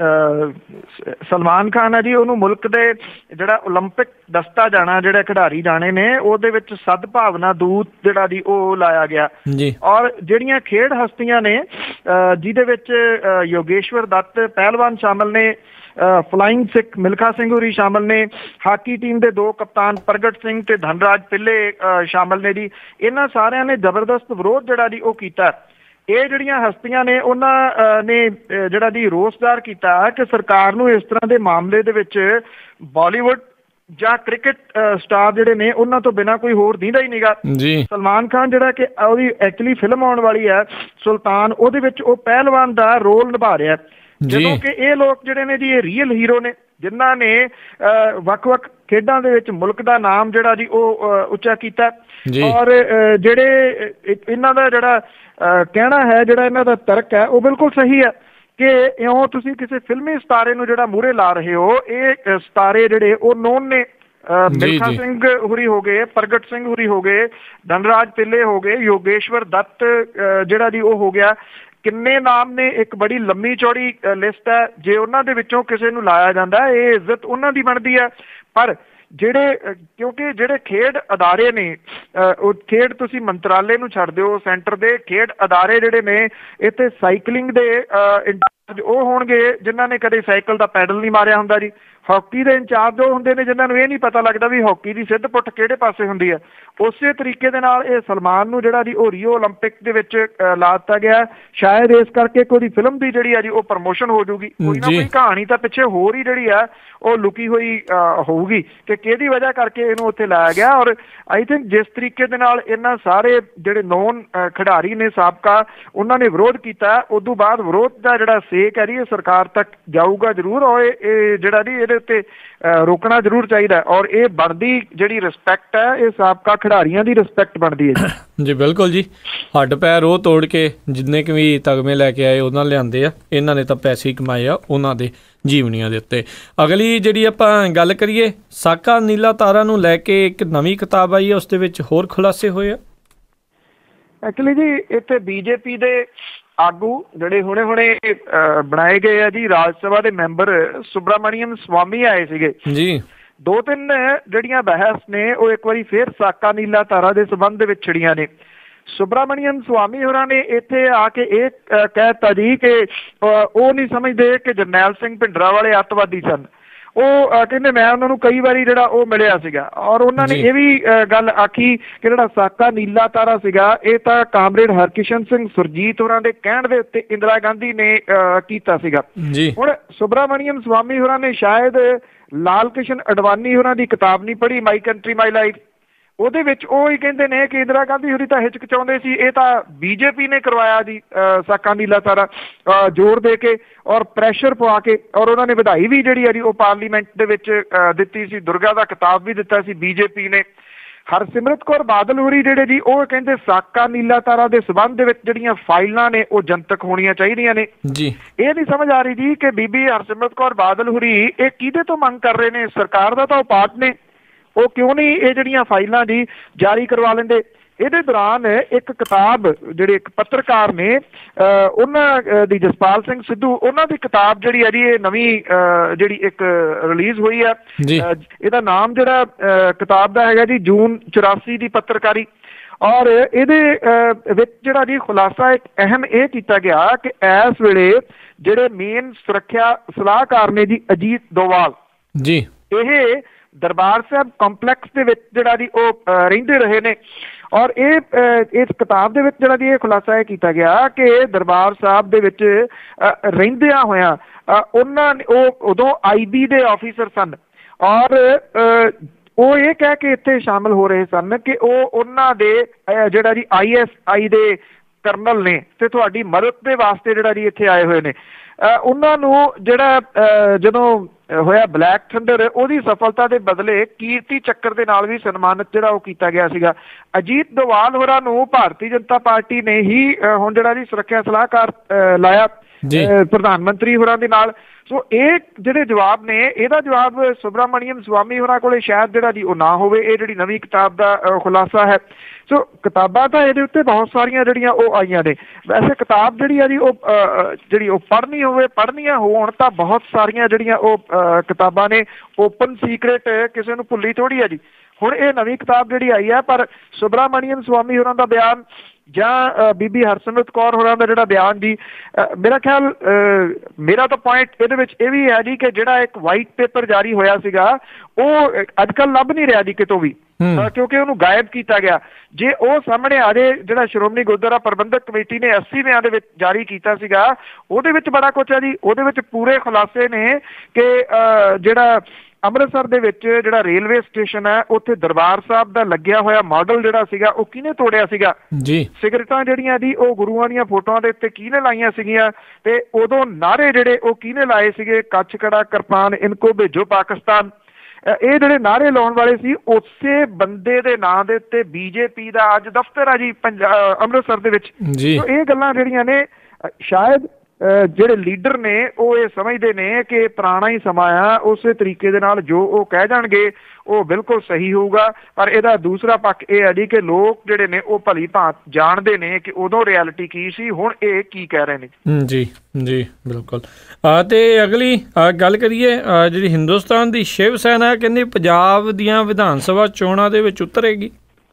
B: ਸਲਮਾਨ ਖਾਨ ਹੈ ਜੀ ਉਹਨੂੰ ਮੁਲਕ ਦੇ ਜਿਹੜਾ ਓਲੰਪਿਕ ਦਸਤਾ ਜਾਣਾ, ਜਿਹੜੇ ਖਿਡਾਰੀ ਜਾਣੇ ਨੇ ਉਹਦੇ ਵਿੱਚ ਸਦਭਾਵਨਾ ਦੂਤ ਜਿਹੜਾ ਜੀ ਉਹ ਲਾਇਆ ਗਿਆ। ਔਰ ਜਿਹੜੀਆਂ ਖੇਡ ਹਸਤੀਆਂ ਨੇ ਜਿਹਦੇ ਵਿੱਚ ਯੋਗੇਸ਼ਵਰ ਦੱਤ ਪਹਿਲਵਾਨ ਸ਼ਾਮਲ ਨੇ, ਫਲਾਇੰਗ ਸਿੱਖ ਮਿਲਖਾ ਸਿੰਘ ਹੋਰੀ ਸ਼ਾਮਲ ਨੇ, ਹਾਕੀ ਟੀਮ ਦੇ 2 ਕਪਤਾਨ ਪ੍ਰਗਟ ਸਿੰਘ ਤੇ ਧਨਰਾਜ ਪਿੱਲੇ ਸ਼ਾਮਲ ਨੇ ਜੀ। ਇਹਨਾਂ ਸਾਰਿਆਂ ਨੇ ਜ਼ਬਰਦਸਤ ਵਿਰੋਧ ਜਿਹੜਾ ਜੀ ਉਹ ਕੀਤਾ। ਇਹ ਜਿਹੜੀਆਂ ਹਸਤੀਆਂ ਨੇ ਉਹਨਾਂ ਨੇ ਜਿਹੜਾ ਜੀ ਰੋਸ ਜ਼ਾਹਰ ਕੀਤਾ ਕਿ ਸਰਕਾਰ ਨੂੰ ਇਸ ਤਰ੍ਹਾਂ ਦੇ ਮਾਮਲੇ ਦੇ ਵਿੱਚ ਬਾਲੀਵੁੱਡ ਜਾਂ ਕ੍ਰਿਕਟ ਸਟਾਰ ਜਿਹੜੇ ਨੇ ਉਹਨਾਂ ਤੋਂ ਬਿਨਾਂ ਕੋਈ ਹੋਰ ਦਿੰਦਾ ਹੀ ਨਹੀਂਗਾ। ਸਲਮਾਨ ਖਾਨ ਜਿਹੜਾ ਕਿ ਉਹਦੀ ਐਕਚੁਅਲੀ ਫਿਲਮ ਆਉਣ ਵਾਲੀ ਹੈ ਸੁਲਤਾਨ, ਉਹਦੇ ਵਿੱਚ ਉਹ ਪਹਿਲਵਾਨ ਦਾ ਰੋਲ ਨਿਭਾ ਰਿਹਾ। ਜਦੋਂ ਕਿ ਇਹ ਲੋਕ ਜਿਹੜੇ ਨੇ ਜੀ ਇਹ ਰੀਅਲ ਹੀਰੋ ਨੇ, ਜਿਨ੍ਹਾਂ ਨੇ ਵੱਖ-ਵੱਖ ਖੇਡਾਂ ਦੇ ਵਿੱਚ ਮੁਲਕ ਦਾ ਨਾਮ ਜਿਹੜਾ ਜੀ ਉਹ ਉੱਚਾ ਕੀਤਾ। ਔਰ ਜਿਹੜੇ ਇਹਨਾਂ ਦਾ ਜਿਹੜਾ ਕਹਿਣਾ ਹੈ, ਜਿਹੜਾ ਇਹਨਾਂ ਦਾ ਤਰਕ ਹੈ, ਉਹ ਬਿਲਕੁਲ ਸਹੀ ਹੈ ਕਿ ਇਉਂ ਤੁਸੀਂ ਕਿਸੇ ਫਿਲਮੀ ਸਿਤਾਰੇ ਨੂੰ ਜਿਹੜਾ ਮੂਹਰੇ ਲਾ ਰਹੇ ਹੋ, ਇਹ ਸਿਤਾਰੇ ਜਿਹੜੇ ਉਹ ਨੋਨ ਨੇ। ਮਿਲਖਾ ਸਿੰਘ ਹੁਰੀ ਹੋ ਗਏ, ਪ੍ਰਗਟ ਸਿੰਘ ਹੁਰੀ ਹੋ ਗਏ, ਧਨਰਾਜ ਪਿੱਲੇ ਹੋ ਗਏ, ਯੋਗੇਸ਼ਵਰ ਦੱਤ ਜਿਹੜਾ ਜੀ ਉਹ ਹੋ ਗਿਆ। ਕਿੰਨੇ ਨਾਮ ਨੇ, ਇੱਕ ਬੜੀ ਲੰਮੀ ਚੌੜੀ ਲਿਸਟ ਹੈ। ਜੇ ਉਹਨਾਂ ਦੇ ਵਿੱਚੋਂ ਕਿਸੇ ਨੂੰ ਲਾਇਆ ਜਾਂਦਾ, ਇਹ ਇੱਜ਼ਤ ਉਹਨਾਂ ਦੀ ਬਣਦੀ ਹੈ। ਪਰ ਕਿਉਂਕਿ ਜਿਹੜੇ ਖੇਡ ਅਦਾਰੇ ਨੇ, ਉਹ ਖੇਡ ਤੁਸੀਂ ਮੰਤਰਾਲੇ ਨੂੰ ਛੱਡ ਦਿਓ, ਸੈਂਟਰ ਦੇ ਖੇਡ ਅਦਾਰੇ ਜਿਹੜੇ ਨੇ, ਇੱਥੇ ਸਾਈਕਲਿੰਗ ਦੇ ਇੰਚਾਰਜ ਉਹ ਹੋਣਗੇ ਜਿਨ੍ਹਾਂ ਨੇ ਕਦੇ ਸਾਈਕਲ ਦਾ ਪੈਡਲ ਨਹੀਂ ਮਾਰਿਆ ਹੁੰਦਾ ਜੀ। ਹਾਕੀ ਦੇ ਇੰਚਾਰਜ ਉਹ ਹੁੰਦੇ ਨੇ ਜਿਨ੍ਹਾਂ ਨੂੰ ਇਹ ਨਹੀਂ ਪਤਾ ਲੱਗਦਾ ਵੀ ਹਾਕੀ ਦੀ ਸਿੱਧ ਪੁੱਟ ਕਿਹੜੇ ਪਾਸੇ ਹੁੰਦੀ ਹੈ। ਉਸੇ ਤਰੀਕੇ ਦੇ ਨਾਲ ਇਹ ਸਲਮਾਨ ਨੂੰ ਜਿਹੜਾ ਜੀ ਉਹ ਰੀਓ ਓਲੰਪਿਕ ਦੇ ਵਿੱਚ ਲਾ ਦਿੱਤਾ ਗਿਆ। ਸ਼ਾਇਦ ਇਸ ਕਰਕੇ ਉਹਦੀ ਫਿਲਮ ਦੀ ਜਿਹੜੀ ਆ ਜੀ ਉਹ ਪ੍ਰਮੋਸ਼ਨ ਹੋ ਜਾਊਗੀ। ਕੋਈ ਨਾ ਕੋਈ ਕਹਾਣੀ ਤਾਂ ਪਿੱਛੇ ਹੋਰ ਹੀ ਜਿਹੜੀ ਆ ਉਹ ਲੁਕੀ ਹੋਈ ਹੋਊਗੀ ਕਿ ਕਿਹਦੀ ਵਜ੍ਹਾ ਕਰਕੇ ਇਹਨੂੰ ਉੱਥੇ ਲਾਇਆ ਗਿਆ। ਔਰ ਆਈ ਥਿੰਕ ਜਿਸ ਤਰੀਕੇ ਦੇ ਨਾਲ ਇਹਨਾਂ ਸਾਰੇ ਜਿਹੜੇ ਨੌਨ ਖਿਡਾਰੀ ਨੇ ਸਾਬਕਾ, ਉਹਨਾਂ ਨੇ ਵਿਰੋਧ ਕੀਤਾ, ਉਦੋਂ ਬਾਅਦ ਵਿਰੋਧ ਦਾ ਜਿਹੜਾ ਸੇਕ ਹੈ ਜੀ ਇਹ ਸਰਕਾਰ ਤੱਕ ਜਾਊਗਾ ਜ਼ਰੂਰ। ਔਰ ਇਹ ਜਿਹੜਾ ਜੀ ਇਹਦੇ ਉੱਤੇ ਰੋਕਣਾ ਜ਼ਰੂਰ ਚਾਹੀਦਾ। ਔਰ ਇਹ ਬਣਦੀ ਜਿਹੜੀ ਰਿਸਪੈਕਟ ਹੈ, ਇਹ ਸਾਬਕਾ ਖਿਡਾਰੀਆਂ ਦੀ ਰਿਸਪੈਕਟ ਬਣਦੀ ਹੈ ਜੀ।
A: ਜੀ ਬਿਲਕੁਲ ਜੀ, ਹੱਡ ਪੈਰ ਉਹ ਤੋੜ ਕੇ ਜਿੰਨੇ ਕੁ ਵੀ ਤਗਮੇ ਲੈ ਕੇ ਆਏ ਉਹਨਾਂ ਲਿਆਂਦੇ ਆ। ਇਹਨਾਂ ਨੇ ਤਾਂ ਪੈਸੇ ਹੀ ਕਮਾਏ ਆ ਉਹਨਾਂ ਦੇ ਜੀਵਨੀਆਂ ਦੇ ਉੱਤੇ। ਅਗਲੀ ਜਿਹੜੀ ਆਪਾਂ ਗੱਲ ਕਰੀਏ, ਸਾਕਾ ਨੀਲਾ ਤਾਰਾ ਨੂੰ ਲੈ ਕੇ ਇੱਕ ਨਵੀਂ ਕਿਤਾਬ ਆਈ ਹੈ, ਉਸ ਦੇ ਵਿੱਚ ਹੋਰ ਖੁਲਾਸੇ ਹੋਏ ਆ।
B: ਐਕਚੁਅਲੀ ਜੀ ਇੱਥੇ ਬੀਜੇਪੀ ਦੇ ਆਗੂ ਜਿਹੜੇ ਹੁਣੇ ਬਣਾਏ ਗਏ ਆ ਜੀ, ਰਾਜ ਸਭਾ ਦੇ ਮੈਂਬਰ ਸੁਬਰਾਮਣੀਅਮ ਸਵਾਮੀ ਆਏ ਸੀਗੇ ਜੀ। 2-3 ਜਿਹੜੀਆਂ ਬਹਿਸ ਨੇ ਉਹ ਇੱਕ ਵਾਰੀ ਫਿਰ ਸਾਕਾ ਨੀਲਾ ਤਾਰਾ ਦੇ ਸੰਬੰਧ ਦੇ ਵਿੱਚ ਛਿੜੀਆਂ ਨੇ। ਸੁਬਰਾਮਣੀਅਮ ਸਵਾਮੀ ਹੋਰਾਂ ਨੇ ਇੱਥੇ ਆ ਕੇ ਇਹ ਕਹਿ ਦਿੱਤਾ ਜੀ ਕਿ ਉਹ ਨਹੀਂ ਸਮਝਦੇ ਕਿ ਜਰਨੈਲ ਸਿੰਘ ਭਿੰਡਰਾਂ ਵਾਲੇ ਅੱਤਵਾਦੀ ਸਨ। ਉਹ ਕਹਿੰਦੇ ਮੈਂ ਉਹਨਾਂ ਨੂੰ ਕਈ ਵਾਰੀ ਜਿਹੜਾ ਉਹ ਮਿਲਿਆ ਸੀਗਾ। ਔਰ ਉਹਨਾਂ ਨੇ ਇਹ ਵੀ ਗੱਲ ਆਖੀ ਕਿ ਜਿਹੜਾ ਸਾਕਾ ਨੀਲਾ ਤਾਰਾ ਸੀਗਾ ਇਹ ਤਾਂ ਕਾਮਰੇਡ ਹਰਕਿਸ਼ਨ ਸਿੰਘ ਸੁਰਜੀਤ ਹੋਰਾਂ ਦੇ ਕਹਿਣ ਦੇ ਉੱਤੇ ਇੰਦਰਾ ਗਾਂਧੀ ਨੇ ਕੀਤਾ ਸੀਗਾ। ਹੁਣ ਸੁਬਰਾਮਣੀਅਮ ਸਵਾਮੀ ਹੋਰਾਂ ਨੇ ਸ਼ਾਇਦ ਲਾਲ ਕ੍ਰਿਸ਼ਨ ਅਡਵਾਨੀ ਹੋਰਾਂ ਦੀ ਕਿਤਾਬ ਨਹੀਂ ਪੜ੍ਹੀ, ਮਾਈ ਕੰਟਰੀ ਮਾਈ ਲਾਈਫ। ਉਹਦੇ ਵਿੱਚ ਉਹ ਹੀ ਕਹਿੰਦੇ ਨੇ ਕਿ ਇੰਦਰਾ ਗਾਂਧੀ ਹੋਰੀ ਤਾਂ ਹਿਚਕਚਾਉਂਦੇ ਸੀ, ਇਹ ਤਾਂ ਬੀਜੇਪੀ ਨੇ ਕਰਵਾਇਆ ਜੀ ਸਾਕਾ ਨੀਲਾ ਤਾਰਾ ਜ਼ੋਰ ਦੇ ਕੇ ਔਰ ਪ੍ਰੈਸ਼ਰ ਪਵਾ ਕੇ। ਔਰ ਉਹਨਾਂ ਨੇ ਵਧਾਈ ਵੀ ਜਿਹੜੀ ਆ ਜੀ ਉਹ ਪਾਰਲੀਮੈਂਟ ਦੇ ਵਿੱਚ ਦਿੱਤੀ ਸੀ, ਦੁਰਗਾ ਦਾ ਖਿਤਾਬ ਵੀ ਦਿੱਤਾ ਸੀ ਬੀਜੇਪੀ ਨੇ। ਹਰਸਿਮਰਤ ਕੌਰ ਬਾਦਲ ਹੋਰੀ ਜਿਹੜੇ ਜੀ ਉਹ ਕਹਿੰਦੇ ਸਾਕਾ ਨੀਲਾ ਤਾਰਾ ਦੇ ਸਬੰਧ ਦੇ ਵਿੱਚ ਜਿਹੜੀਆਂ ਫਾਈਲਾਂ ਨੇ ਉਹ ਜਨਤਕ ਹੋਣੀਆਂ ਚਾਹੀਦੀਆਂ ਨੇ ਜੀ। ਇਹ ਨਹੀਂ ਸਮਝ ਆ ਰਹੀ ਜੀ ਕਿ ਬੀਬੀ ਹਰਸਿਮਰਤ ਕੌਰ ਬਾਦਲ ਹੋਰੀ ਇਹ ਕਿਹਦੇ ਤੋਂ ਮੰਗ ਕਰ ਰਹੇ ਨੇ? ਸਰਕਾਰ ਦਾ ਤਾਂ ਉਹ ਪਾਰਟ ਨੇ, ਉਹ ਕਿਉਂ ਨਹੀਂ ਇਹ ਜਿਹੜੀਆਂ ਫਾਈਲਾਂ ਜੀ ਜਾਰੀ ਕਰਵਾ ਲੈਂਦੇ? ਇਹਦੇ ਦੌਰਾਨ ਇੱਕ ਕਿਤਾਬ ਜਿਹੜੇ ਇੱਕ ਪੱਤਰਕਾਰ ਨੇ ਉਹਨਾਂ ਦੀ ਜਸਪਾਲ ਸਿੰਘ ਸਿੱਧੂ, ਉਹਨਾਂ ਦੀ ਕਿਤਾਬ ਜਿਹੜੀ ਹੈ ਜੀ ਇਹ ਨਵੀਂ ਜਿਹੜੀ ਇੱਕ ਰਿਲੀਜ਼ ਹੋਈ ਹੈ। ਇਹਦਾ ਨਾਮ ਜਿਹੜਾ ਕਿਤਾਬ ਦਾ ਹੈਗਾ ਜੀ ਜੂਨ 84 ਦੀ ਪੱਤਰਕਾਰੀ। ਔਰ ਇਹਦੇ ਵਿੱਚ ਜਿਹੜਾ ਜੀ ਖੁਲਾਸਾ ਇੱਕ ਅਹਿਮ ਇਹ ਕੀਤਾ ਗਿਆ ਕਿ ਇਸ ਵੇਲੇ ਜਿਹੜੇ ਮੇਨ ਸੁਰੱਖਿਆ ਸਲਾਹਕਾਰ ਨੇ ਜੀ ਅਜੀਤ ਦੋਵਾਲ ਜੀ, ਇਹ ਦਰਬਾਰ ਸਾਹਿਬ ਕੰਪਲੈਕਸ ਦੇ ਵਿੱਚ ਜਿਹੜਾ ਜੀ ਉਹ ਰਹਿੰਦੇ ਰਹੇ ਨੇ। ਔਰ ਇਸ ਕਿਤਾਬ ਦੇ ਵਿੱਚ ਜਿਹੜਾ ਜੀ ਇਹ ਖੁਲਾਸਾ ਇਹ ਕੀਤਾ ਗਿਆ ਕਿ ਦਰਬਾਰ ਸਾਹਿਬ ਦੇ ਵਿੱਚ ਰਹਿੰਦਿਆਂ ਹੋਇਆਂ ਉਹਨਾਂ ਨੇ ਉਹ ਉਦੋਂ IB ਦੇ ਆਫੀਸਰ ਸਨ। ਔਰ ਉਹ ਇਹ ਕਹਿ ਕੇ ਇੱਥੇ ਸ਼ਾਮਿਲ ਹੋ ਰਹੇ ਸਨ ਕਿ ਉਹ ਉਹਨਾਂ ਦੇ ਜਿਹੜਾ ਜੀ ISI ਦੇ ਕਰਨਲ ਨੇ ਤੇ ਤੁਹਾਡੀ ਮਦਦ ਦੇ ਵਾਸਤੇ ਜਿਹੜਾ ਜੀ ਇੱਥੇ ਆਏ ਹੋਏ ਨੇ। ਉਹਨਾਂ ਨੂੰ ਜਿਹੜਾ ਜਦੋਂ ਹੋਇਆ ਬਲੈਕ ਥੰਡਰ, ਉਹਦੀ ਸਫਲਤਾ ਦੇ ਬਦਲੇ ਕੀਰਤੀ ਚੱਕਰ ਦੇ ਨਾਲ ਵੀ ਸਨਮਾਨਿਤ ਜਿਹੜਾ ਉਹ ਕੀਤਾ ਗਿਆ ਸੀਗਾ। ਅਜੀਤ ਦੋਵਾਲ ਹੋਰਾਂ ਨੂੰ ਭਾਰਤੀ ਜਨਤਾ ਪਾਰਟੀ ਨੇ ਹੀ ਹੁਣ ਜਿਹੜਾ ਜੀ ਸੁਰੱਖਿਆ ਸਲਾਹਕਾਰ ਲਾਇਆ ਪ੍ਰਧਾਨ ਮੰਤਰੀ ਹੋਰਾਂ ਦੇ ਨਾਲ। ਸੋ ਇਹ ਜਿਹੜੇ ਜਵਾਬ ਨੇ, ਇਹਦਾ ਜਵਾਬ ਸੁਬਰਾਮਣੀਅਮ ਸਵਾਮੀ ਹੋਰਾਂ ਕੋਲੇ ਸ਼ਾਇਦ ਜਿਹੜਾ ਜੀ ਉਹ ਨਾ ਹੋਵੇ। ਇਹ ਜਿਹੜੀ ਨਵੀਂ ਕਿਤਾਬ ਦਾ ਖੁਲਾਸਾ ਹੈ। ਸੋ ਕਿਤਾਬਾਂ ਤਾਂ ਇਹਦੇ ਉੱਤੇ ਬਹੁਤ ਸਾਰੀਆਂ ਜਿਹੜੀਆਂ ਉਹ ਆਈਆਂ ਨੇ। ਵੈਸੇ ਕਿਤਾਬ ਜਿਹੜੀ ਆ ਜੀ ਉਹ ਪੜ੍ਹਨੀਆਂ ਹੋਣ ਤਾਂ ਬਹੁਤ ਸਾਰੀਆਂ ਜਿਹੜੀਆਂ ਉਹ ਕਿਤਾਬਾਂ ਨੇ। ਓਪਨ ਸੀਕ੍ਰੇਟ ਕਿਸੇ ਨੂੰ ਭੁੱਲੀ ਥੋੜ੍ਹੀ ਆ ਜੀ। ਹੁਣ ਇਹ ਨਵੀਂ ਕਿਤਾਬ ਜਿਹੜੀ ਆਈ ਹੈ, ਪਰ ਸੁਬਰਾਮਣੀਅਮ ਸਵਾਮੀ ਹੋਰਾਂ ਦਾ ਬਿਆਨ ਜਾਂ ਬੀਬੀ ਹਰਸਿਮਰਤ ਕੌਰ ਹੋਰਾਂ ਦਾ ਜਿਹੜਾ ਬਿਆਨ ਜੀ, ਮੇਰਾ ਖਿਆਲ ਮੇਰਾ ਤਾਂ ਪੁਆਇੰਟ ਇਹਦੇ ਵਿੱਚ ਇਹ ਵੀ ਹੈ ਜੀ ਕਿ ਜਿਹੜਾ ਇੱਕ ਵਾਈਟ ਪੇਪਰ ਜਾਰੀ ਹੋਇਆ ਸੀਗਾ ਉਹ ਅੱਜ ਕੱਲ੍ਹ ਲੱਭ ਨਹੀਂ ਰਿਹਾ ਜੀ ਕਿਤੋਂ ਵੀ, ਕਿਉਂਕਿ ਉਹਨੂੰ ਗਾਇਬ ਕੀਤਾ ਗਿਆ। ਜੇ ਉਹ ਸਾਹਮਣੇ ਆ ਜੇ, ਜਿਹੜਾ ਸ਼੍ਰੋਮਣੀ ਗੁਰਦੁਆਰਾ ਪ੍ਰਬੰਧਕ ਕਮੇਟੀ ਨੇ 80ਵਿਆਂ ਦੇ ਵਿੱਚ ਜਾਰੀ ਕੀਤਾ ਸੀਗਾ, ਉਹਦੇ ਵਿੱਚ ਬੜਾ ਕੁਛ ਹੈ ਜੀ। ਉਹਦੇ ਵਿੱਚ ਪੂਰੇ ਖੁਲਾਸੇ ਨੇ ਕਿ ਜਿਹੜਾ ਅੰਮ੍ਰਿਤਸਰ ਦੇ ਵਿੱਚ ਜਿਹੜਾ ਰੇਲਵੇ ਸਟੇਸ਼ਨ ਹੈ ਉੱਥੇ ਦਰਬਾਰ ਸਾਹਿਬ ਦਾ ਲੱਗਿਆ ਹੋਇਆ ਮਾਡਲ ਜਿਹੜਾ ਸੀਗਾ ਉਹ ਕਿਹਨੇ ਤੋੜਿਆ ਸੀਗਾ ਜੀ? ਸਿਗਰਟਾਂ ਜਿਹੜੀਆਂ ਜੀ ਉਹ ਗੁਰੂਆਂ ਦੀਆਂ ਫੋਟੋਆਂ ਦੇ ਉੱਤੇ ਕਿਹਨੇ ਲਾਈਆਂ ਸੀਗੀਆਂ ਤੇ ਉਦੋਂ ਨਾਅਰੇ ਜਿਹੜੇ ਉਹ ਕਿਹਨੇ ਲਾਏ ਸੀਗੇ? ਕੱਛ ਕੜਾ ਕਿਰਪਾਨ ਇਨਕੋ ਭੇਜੋ ਪਾਕਿਸਤਾਨ। ਇਹ ਜਿਹੜੇ ਨਾਅਰੇ ਲਾਉਣ ਵਾਲੇ ਸੀ ਉਸੇ ਬੰਦੇ ਦੇ ਨਾਂ ਦੇ ਉੱਤੇ ਬੀਜੇਪੀ ਦਾ ਅੱਜ ਦਫ਼ਤਰ ਆ ਜੀ ਅੰਮ੍ਰਿਤਸਰ ਦੇ ਵਿੱਚ। ਇਹ ਗੱਲਾਂ ਜਿਹੜੀਆਂ ਨੇ ਸ਼ਾਇਦ ਜਿਹੜੇ ਲੀਡਰ ਨੇ ਉਹ ਇਹ ਸਮਝਦੇ ਨੇ ਕਿ ਪੁਰਾਣਾ ਹੀ ਸਮਾਂ ਆ, ਉਸੇ ਤਰੀਕੇ ਦੇ ਨਾਲ ਜੋ ਉਹ ਕਹਿ ਜਾਣਗੇ ਉਹ ਬਿਲਕੁਲ ਸਹੀ ਹੋਊਗਾ। ਪਰ ਇਹਦਾ ਦੂਸਰਾ ਪੱਖ ਇਹ ਹੈ ਜੀ ਕਿ ਲੋਕ ਜਿਹੜੇ ਨੇ ਉਹ ਭਲੀ ਭਾਂਤ ਜਾਣਦੇ ਨੇ ਕਿ ਉਦੋਂ ਰਿਐਲਿਟੀ ਕੀ ਸੀ, ਹੁਣ ਇਹ ਕੀ ਕਹਿ ਰਹੇ ਨੇ।
A: ਜੀ ਜੀ ਬਿਲਕੁਲ। ਤੇ ਅਗਲੀ ਗੱਲ ਕਰੀਏ, ਜਿਹੜੀ ਹਿੰਦੁਸਤਾਨ ਦੀ ਸ਼ਿਵ ਸੈਨਾ ਕਹਿੰਦੀ ਪੰਜਾਬ ਦੀਆਂ ਵਿਧਾਨ ਸਭਾ ਚੋਣਾਂ ਦੇ ਵਿੱਚ ਉਤਰੇਗੀ।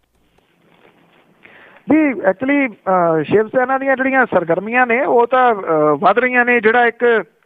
B: ਜੀ ਐਕਚੁਅਲੀ ਸ਼ਿਵ ਸੈਨਾ ਦੀਆਂ ਜਿਹੜੀਆਂ ਸਰਗਰਮੀਆਂ ਨੇ ਉਹ ਤਾਂ ਵੱਧ ਰਹੀਆਂ ਨੇ। ਜਿਹੜਾ ਇੱਕ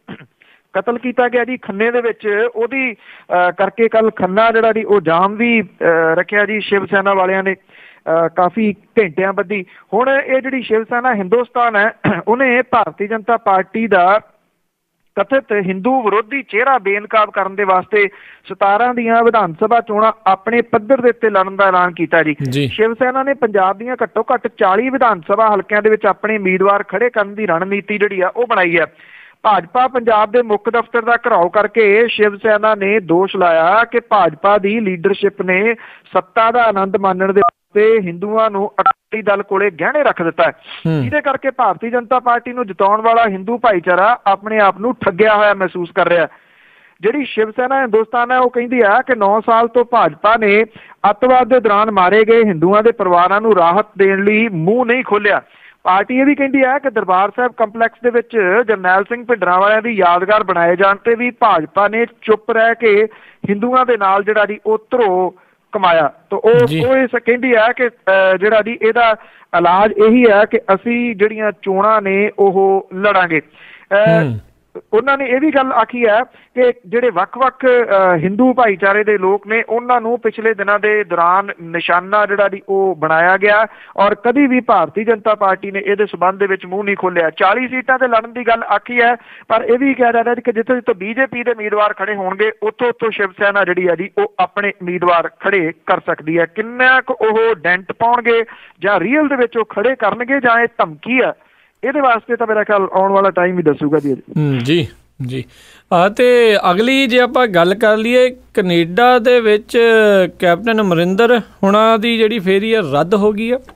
B: ਕਤਲ ਕੀਤਾ ਗਿਆ ਜੀ ਖੰਨੇ ਦੇ ਵਿੱਚ, ਉਹਦੀ ਕਰਕੇ ਕੱਲ ਖੰਨਾ ਜਿਹੜਾ ਜੀ ਉਹ ਜਾਮ ਵੀ ਰੱਖਿਆ ਜੀ ਸ਼ਿਵ ਸੈਨਾ ਵਾਲਿਆਂ ਨੇ ਕਾਫੀ ਘੰਟਿਆਂ ਬੱਧੀ। ਹੁਣ ਇਹ ਜਿਹੜੀ ਸ਼ਿਵ ਸੈਨਾ ਹਿੰਦੁਸਤਾਨ ਹੈ ਉਹਨੇ ਭਾਰਤੀ ਜਨਤਾ ਪਾਰਟੀ ਦਾ ਕਥਿਤ ਹਿੰਦੂ ਵਿਰੋਧੀ ਚਿਹਰਾ ਬੇਨਕਾਬ ਕਰਨ ਦੇ ਵਾਸਤੇ 17 ਦੀਆਂ ਵਿਧਾਨ ਸਭਾ ਚੋਣਾਂ ਆਪਣੇ ਪੱਧਰ ਦੇ ਉੱਤੇ ਲੜਨ ਦਾ ਐਲਾਨ ਕੀਤਾ ਜੀ। ਸ਼ਿਵ ਸੈਨਾ ਨੇ ਪੰਜਾਬ ਦੀਆਂ ਘੱਟੋ ਘੱਟ 40 ਵਿਧਾਨ ਸਭਾ ਹਲਕਿਆਂ ਦੇ ਵਿੱਚ ਆਪਣੇ ਉਮੀਦਵਾਰ ਖੜੇ ਕਰਨ ਦੀ ਰਣਨੀਤੀ ਜਿਹੜੀ ਆ ਉਹ ਬਣਾਈ ਹੈ। ਭਾਜਪਾ ਪੰਜਾਬ ਦੇ ਮੁੱਖ ਦਫ਼ਤਰ ਦਾ ਘਿਰਾਓ ਕਰਕੇ ਸ਼ਿਵ ਸੈਨਾ ਨੇ ਦੋਸ਼ ਲਾਇਆ ਕਿ ਭਾਜਪਾ ਦੀ ਲੀਡਰਸ਼ਿਪ ਨੇ ਸੱਤਾ ਦਾ ਆਨੰਦ ਮਾਣਨ ਦੇ ਵਾਸਤੇ ਹਿੰਦੂਆਂ ਨੂੰ ਅਕਾਲੀ ਦਲ ਕੋਲੇ ਗਹਿਣੇ ਰੱਖ ਦਿੱਤਾ ਹੈ, ਜਿਹਦੇ ਕਰਕੇ ਭਾਰਤੀ ਜਨਤਾ ਪਾਰਟੀ ਨੂੰ ਜਿਤਾਉਣ ਵਾਲਾ ਹਿੰਦੂ ਭਾਈਚਾਰਾ ਆਪਣੇ ਆਪ ਨੂੰ ਠੱਗਿਆ ਹੋਇਆ ਮਹਿਸੂਸ ਕਰ ਰਿਹਾ। ਜਿਹੜੀ ਸ਼ਿਵ ਸੈਨਾ ਹਿੰਦੁਸਤਾਨ ਹੈ ਉਹ ਕਹਿੰਦੀ ਆ ਕਿ 9 ਸਾਲ ਤੋਂ ਭਾਜਪਾ ਨੇ ਅੱਤਵਾਦ ਦੇ ਦੌਰਾਨ ਮਾਰੇ ਗਏ ਹਿੰਦੂਆਂ ਦੇ ਪਰਿਵਾਰਾਂ ਨੂੰ ਰਾਹਤ ਦੇਣ ਲਈ ਮੂੰਹ ਨਹੀਂ ਖੋਲ੍ਹਿਆ। ਪਾਰਟੀ ਇਹ ਵੀ ਕਹਿੰਦੀ ਹੈ ਕਿ ਦਰਬਾਰ ਸਾਹਿਬ ਕੰਪਲੈਕਸ ਦੇ ਵਿੱਚ ਜਰਨੈਲ ਸਿੰਘ ਭਿੰਡਰਾਂਵਾਲਿਆਂ ਦੀ ਯਾਦਗਾਰ ਬਣਾਏ ਜਾਣ ਤੇ ਵੀ ਭਾਜਪਾ ਨੇ ਚੁੱਪ ਰਹਿ ਕੇ ਹਿੰਦੂਆਂ ਦੇ ਨਾਲ ਜਿਹੜਾ ਜੀ ਉਹ ਧਰੋ ਕਮਾਇਆ। ਤਾਂ ਉਹ ਇਸ ਕਹਿੰਦੀ ਹੈ ਕਿ ਜਿਹੜਾ ਜੀ ਇਹਦਾ ਇਲਾਜ ਇਹੀ ਹੈ ਕਿ ਅਸੀਂ ਜਿਹੜੀਆਂ ਚੋਣਾਂ ਨੇ ਉਹ ਲੜਾਂਗੇ। ਉਹਨਾਂ ਨੇ ਇਹ ਵੀ ਗੱਲ ਆਖੀ ਹੈ ਕਿ ਜਿਹੜੇ ਵੱਖ-ਵੱਖ ਹਿੰਦੂ ਭਾਈਚਾਰੇ ਦੇ ਲੋਕ ਨੇ ਉਹਨਾਂ ਨੂੰ ਪਿਛਲੇ ਦਿਨਾਂ ਦੇ ਦੌਰਾਨ ਨਿਸ਼ਾਨਾ ਜਿਹੜਾ ਜੀ ਉਹ ਬਣਾਇਆ ਗਿਆ ਔਰ ਕਦੀ ਵੀ ਭਾਰਤੀ ਜਨਤਾ ਪਾਰਟੀ ਨੇ ਇਹਦੇ ਸਬੰਧ ਦੇ ਵਿੱਚ ਮੂੰਹ ਨਹੀਂ ਖੋਲ੍ਹਿਆ। 40 ਸੀਟਾਂ ਤੇ ਲੜਨ ਦੀ ਗੱਲ ਆਖੀ ਹੈ, ਪਰ ਇਹ ਵੀ ਕਿਹਾ ਜਾ ਰਿਹਾ ਕਿ ਜਿੱਥੋਂ ਬੀਜੇਪੀ ਦੇ ਉਮੀਦਵਾਰ ਖੜੇ ਹੋਣਗੇ ਉੱਥੋਂ ਸ਼ਿਵ ਸੈਨਾ ਜਿਹੜੀ ਹੈ ਜੀ ਉਹ ਆਪਣੇ ਉਮੀਦਵਾਰ ਖੜੇ ਕਰ ਸਕਦੀ ਹੈ। ਕਿੰਨਾ ਕੁ ਉਹ ਡੈਂਟ ਪਾਉਣਗੇ ਜਾਂ ਰੀਅਲ ਦੇ ਵਿੱਚ ਉਹ ਖੜੇ ਕਰਨਗੇ ਜਾਂ ਇਹ ਧਮਕੀ ਆ, ਇਹਦੇ ਵਾਸਤੇ ਤਾਂ ਮੇਰਾ ਖਿਆਲ ਆਉਣ ਵਾਲਾ ਟਾਈਮ ਹੀ ਦੱਸੂਗਾ ਜੀ।
A: ਜੀ ਜੀ। ਤੇ ਅਗਲੀ ਜੇ ਆਪਾਂ ਗੱਲ ਕਰ ਲਈਏ, ਕੈਨੇਡਾ ਦੇ ਵਿੱਚ ਕੈਪਟਨ ਅਮਰਿੰਦਰ ਹੁਣਾਂ ਦੀ ਜਿਹੜੀ ਫੇਰੀ ਹੈ ਰੱਦ ਹੋ ਗਈ ਆ।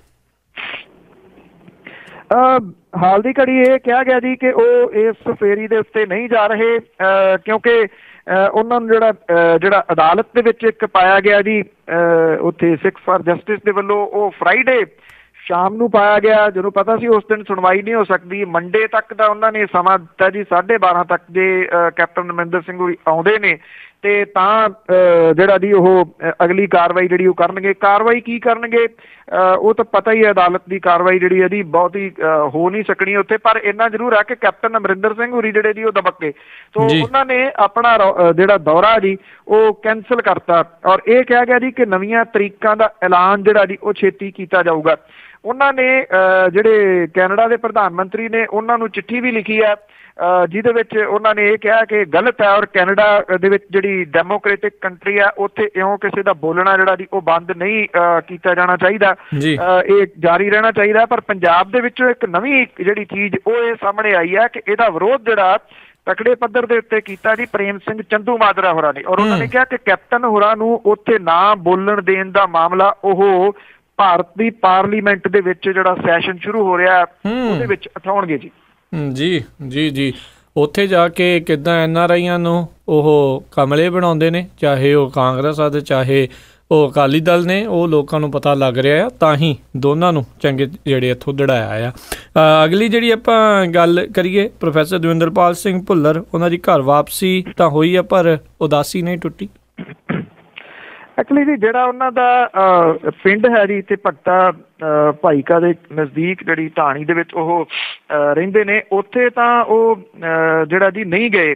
B: ਹਾਲ ਦੀ ਘੜੀ ਇਹ ਕਿਹਾ ਗਿਆ ਜੀ ਕਿ ਉਹ ਇਸ ਫੇਰੀ ਦੇ ਉੱਤੇ ਨਹੀਂ ਜਾ ਰਹੇ ਕਿਉਂਕਿ ਉਹਨਾਂ ਨੂੰ ਜਿਹੜਾ ਅਦਾਲਤ ਦੇ ਵਿੱਚ ਇੱਕ ਪਾਇਆ ਗਿਆ ਜੀ ਉੱਥੇ ਸਿੱਖਸ ਫਾਰ ਜਸਟਿਸ ਦੇ ਵੱਲੋਂ, ਉਹ ਫਰਾਈਡੇ ਸ਼ਾਮ ਨੂੰ ਪਾਇਆ ਗਿਆ, ਜਦੋਂ ਪਤਾ ਸੀ ਉਸ ਦਿਨ ਸੁਣਵਾਈ ਨਹੀਂ ਹੋ ਸਕਦੀ। ਮੰਡੇ ਤੱਕ ਦਾ ਉਹਨਾਂ ਨੇ ਸਮਾਂ ਦਿੱਤਾ ਜੀ, 12:30 ਤੱਕ ਜੇ ਕੈਪਟਨ ਅਮਰਿੰਦਰ ਸਿੰਘ ਆਉਂਦੇ ਨੇ ਤੇ ਤਾਂ ਜਿਹੜਾ ਜੀ ਉਹ ਅਗਲੀ ਕਾਰਵਾਈ ਜਿਹੜੀ ਉਹ ਕਰਨਗੇ। ਕਾਰਵਾਈ ਕੀ ਕਰਨਗੇ ਉਹ ਤਾਂ ਪਤਾ ਹੀ ਹੈ, ਅਦਾਲਤ ਦੀ ਕਾਰਵਾਈ ਜਿਹੜੀ ਇਹਦੀ ਬਹੁਤੀ ਹੋ ਨਹੀਂ ਸਕਣੀ ਉੱਥੇ। ਪਰ ਇੰਨਾ ਜ਼ਰੂਰ ਹੈ ਕਿ ਕੈਪਟਨ ਅਮਰਿੰਦਰ ਸਿੰਘ ਹੋਰੀ ਜਿਹੜੇ ਜੀ ਉਹ ਦਬਕੇ, ਸੋ ਉਹਨਾਂ ਨੇ ਆਪਣਾ ਜਿਹੜਾ ਦੌਰਾ ਜੀ ਉਹ ਕੈਂਸਲ ਕਰਤਾ ਔਰ ਇਹ ਕਿਹਾ ਗਿਆ ਜੀ ਕਿ ਨਵੀਆਂ ਤਰੀਕਾਂ ਦਾ ਐਲਾਨ ਜਿਹੜਾ ਜੀ ਉਹ ਛੇਤੀ ਕੀਤਾ ਜਾਊਗਾ। ਉਹਨਾਂ ਨੇ ਜਿਹੜੇ ਕੈਨੇਡਾ ਦੇ ਪ੍ਰਧਾਨ ਮੰਤਰੀ ਨੇ ਉਹਨਾਂ ਨੂੰ ਚਿੱਠੀ ਵੀ ਲਿਖੀ ਹੈ ਜਿਹਦੇ ਵਿੱਚ ਉਹਨਾਂ ਨੇ ਇਹ ਕਿਹਾ ਕਿ ਗਲਤ ਹੈ ਔਰ ਕੈਨੇਡਾ ਦੇ ਵਿੱਚ ਜਿਹੜੀ ਡੈਮੋਕ੍ਰੇਟਿਕ ਕੰਟਰੀ ਹੈ ਉੱਥੇ ਇਉਂ ਕਿਸੇ ਦਾ ਬੋਲਣਾ ਜਿਹੜਾ ਜੀ ਉਹ ਬੰਦ ਨਹੀਂ ਕੀਤਾ ਜਾਣਾ ਚਾਹੀਦਾ, ਇਹ ਜਾਰੀ ਰਹਿਣਾ ਚਾਹੀਦਾ। ਪਰ ਪੰਜਾਬ ਦੇ ਵਿੱਚੋਂ ਇੱਕ ਨਵੀਂ ਜਿਹੜੀ ਚੀਜ਼ ਉਹ ਇਹ ਸਾਹਮਣੇ ਆਈ ਹੈ ਕਿ ਇਹਦਾ ਵਿਰੋਧ ਜਿਹੜਾ ਤਕੜੇ ਪੱਧਰ ਦੇ ਉੱਤੇ ਕੀਤਾ ਜੀ ਪ੍ਰੇਮ ਸਿੰਘ ਚੰਦੂਮਾਜਰਾ ਹੋਰਾਂ ਨੇ, ਔਰ ਉਹਨਾਂ ਨੇ ਕਿਹਾ ਕਿ ਕੈਪਟਨ ਹੋਰਾਂ ਨੂੰ ਉੱਥੇ ਨਾ ਬੋਲਣ ਦੇਣ ਦਾ ਮਾਮਲਾ ਉਹ ਭਾਰਤ ਦੀ ਪਾਰਲੀਮੈਂਟ ਦੇ ਵਿੱਚ ਜਿਹੜਾ ਸੈਸ਼ਨ ਸ਼ੁਰੂ ਹੋ ਰਿਹਾ ਉਹਦੇ ਵਿੱਚ ਉਠਾਉਣਗੇ ਜੀ। ਜੀ
A: ਜੀ ਜੀ। ਉੱਥੇ ਜਾ ਕੇ ਕਿੱਦਾਂ NRIਆਂ ਨੂੰ ਉਹ ਕਮਲੇ ਬਣਾਉਂਦੇ ਨੇ, ਚਾਹੇ ਉਹ ਕਾਂਗਰਸ ਆ ਤੇ ਚਾਹੇ ਉਹ ਅਕਾਲੀ ਦਲ ਨੇ, ਉਹ ਲੋਕਾਂ ਨੂੰ ਪਤਾ ਲੱਗ ਰਿਹਾ ਆ, ਤਾਂ ਹੀ ਦੋਨਾਂ ਨੂੰ ਚੰਗੇ ਜਿਹੜੇ ਇੱਥੋਂ ਦੜਾਇਆ ਆ। ਅਗਲੀ ਜਿਹੜੀ ਆਪਾਂ ਗੱਲ ਕਰੀਏ, ਪ੍ਰੋਫੈਸਰ ਦਵਿੰਦਰਪਾਲ ਸਿੰਘ ਭੁੱਲਰ, ਉਹਨਾਂ ਦੀ ਘਰ ਵਾਪਸੀ ਤਾਂ ਹੋਈ ਆ ਪਰ ਉਦਾਸੀ ਨਹੀਂ ਟੁੱਟੀ।
B: ਐਕਚੁਅਲੀ ਜੀ ਜਿਹੜਾ ਉਹਨਾਂ ਦਾ ਪਿੰਡ ਹੈ ਜੀ ਇੱਥੇ ਭਗਤਾ ਭਾਈਕਾ ਦੇ ਨਜ਼ਦੀਕ ਜਿਹੜੀ ਢਾਣੀ ਦੇ ਵਿੱਚ ਉਹ ਰਹਿੰਦੇ ਨੇ, ਉੱਥੇ ਤਾਂ ਉਹ ਜਿਹੜਾ ਜੀ ਨਹੀਂ ਗਏ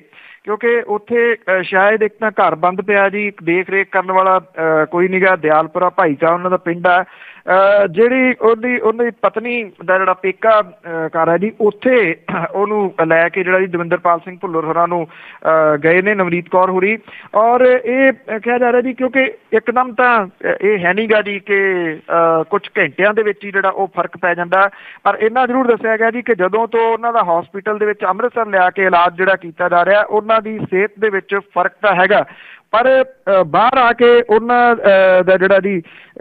B: ਕਿਉਂਕਿ ਉੱਥੇ ਸ਼ਾਇਦ ਇੱਕ ਤਾਂ ਘਰ ਬੰਦ ਪਿਆ ਜੀ, ਦੇਖ ਰੇਖ ਕਰਨ ਵਾਲਾ ਕੋਈ ਨਹੀਂ ਗਾ। ਦਿਆਲਪੁਰਾ ਭਾਈਕਾ ਉਹਨਾਂ ਦਾ ਪਿੰਡ ਆ। ਜਿਹੜੀ ਉਹਦੀ ਪਤਨੀ ਦਾ ਜਿਹੜਾ ਪੇਕਾ ਘਰ ਹੈ ਜੀ, ਉੱਥੇ ਉਹਨੂੰ ਲੈ ਕੇ ਜਿਹੜਾ ਜੀ ਦਵਿੰਦਰਪਾਲ ਸਿੰਘ ਭੁੱਲਰ ਹੋਰਾਂ ਨੂੰ ਗਏ ਨੇ, ਨਵਨੀਤ ਕੌਰ ਹੋਰੀ। ਔਰ ਇਹ ਕਿਹਾ ਜਾ ਰਿਹਾ ਜੀ ਕਿਉਂਕਿ ਇੱਕਦਮ ਤਾਂ ਇਹ ਹੈ ਨਹੀਂ ਗਾ ਜੀ ਕਿ ਕੁਝ ਘੰਟਿਆਂ ਦੇ ਵਿੱਚ ਹੀ ਜਿਹੜਾ ਉਹ ਫਰਕ ਪੈ ਜਾਂਦਾ, ਪਰ ਇੰਨਾ ਜ਼ਰੂਰ ਦੱਸਿਆ ਗਿਆ ਜੀ ਕਿ ਜਦੋਂ ਤੋਂ ਉਹਨਾਂ ਦਾ ਹਸਪੀਟਲ ਦੇ ਵਿੱਚ ਅੰਮ੍ਰਿਤਸਰ ਲਿਆ ਕੇ ਇਲਾਜ ਜਿਹੜਾ ਕੀਤਾ ਜਾ ਰਿਹਾ, ਉਹਨਾਂ ਦੀ ਸਿਹਤ ਦੇ ਵਿੱਚ ਫਰਕ ਤਾਂ ਹੈਗਾ, ਪਰ ਬਾਹਰ ਆ ਕੇ ਉਹਨਾਂ ਦਾ ਜਿਹੜਾ ਜੀ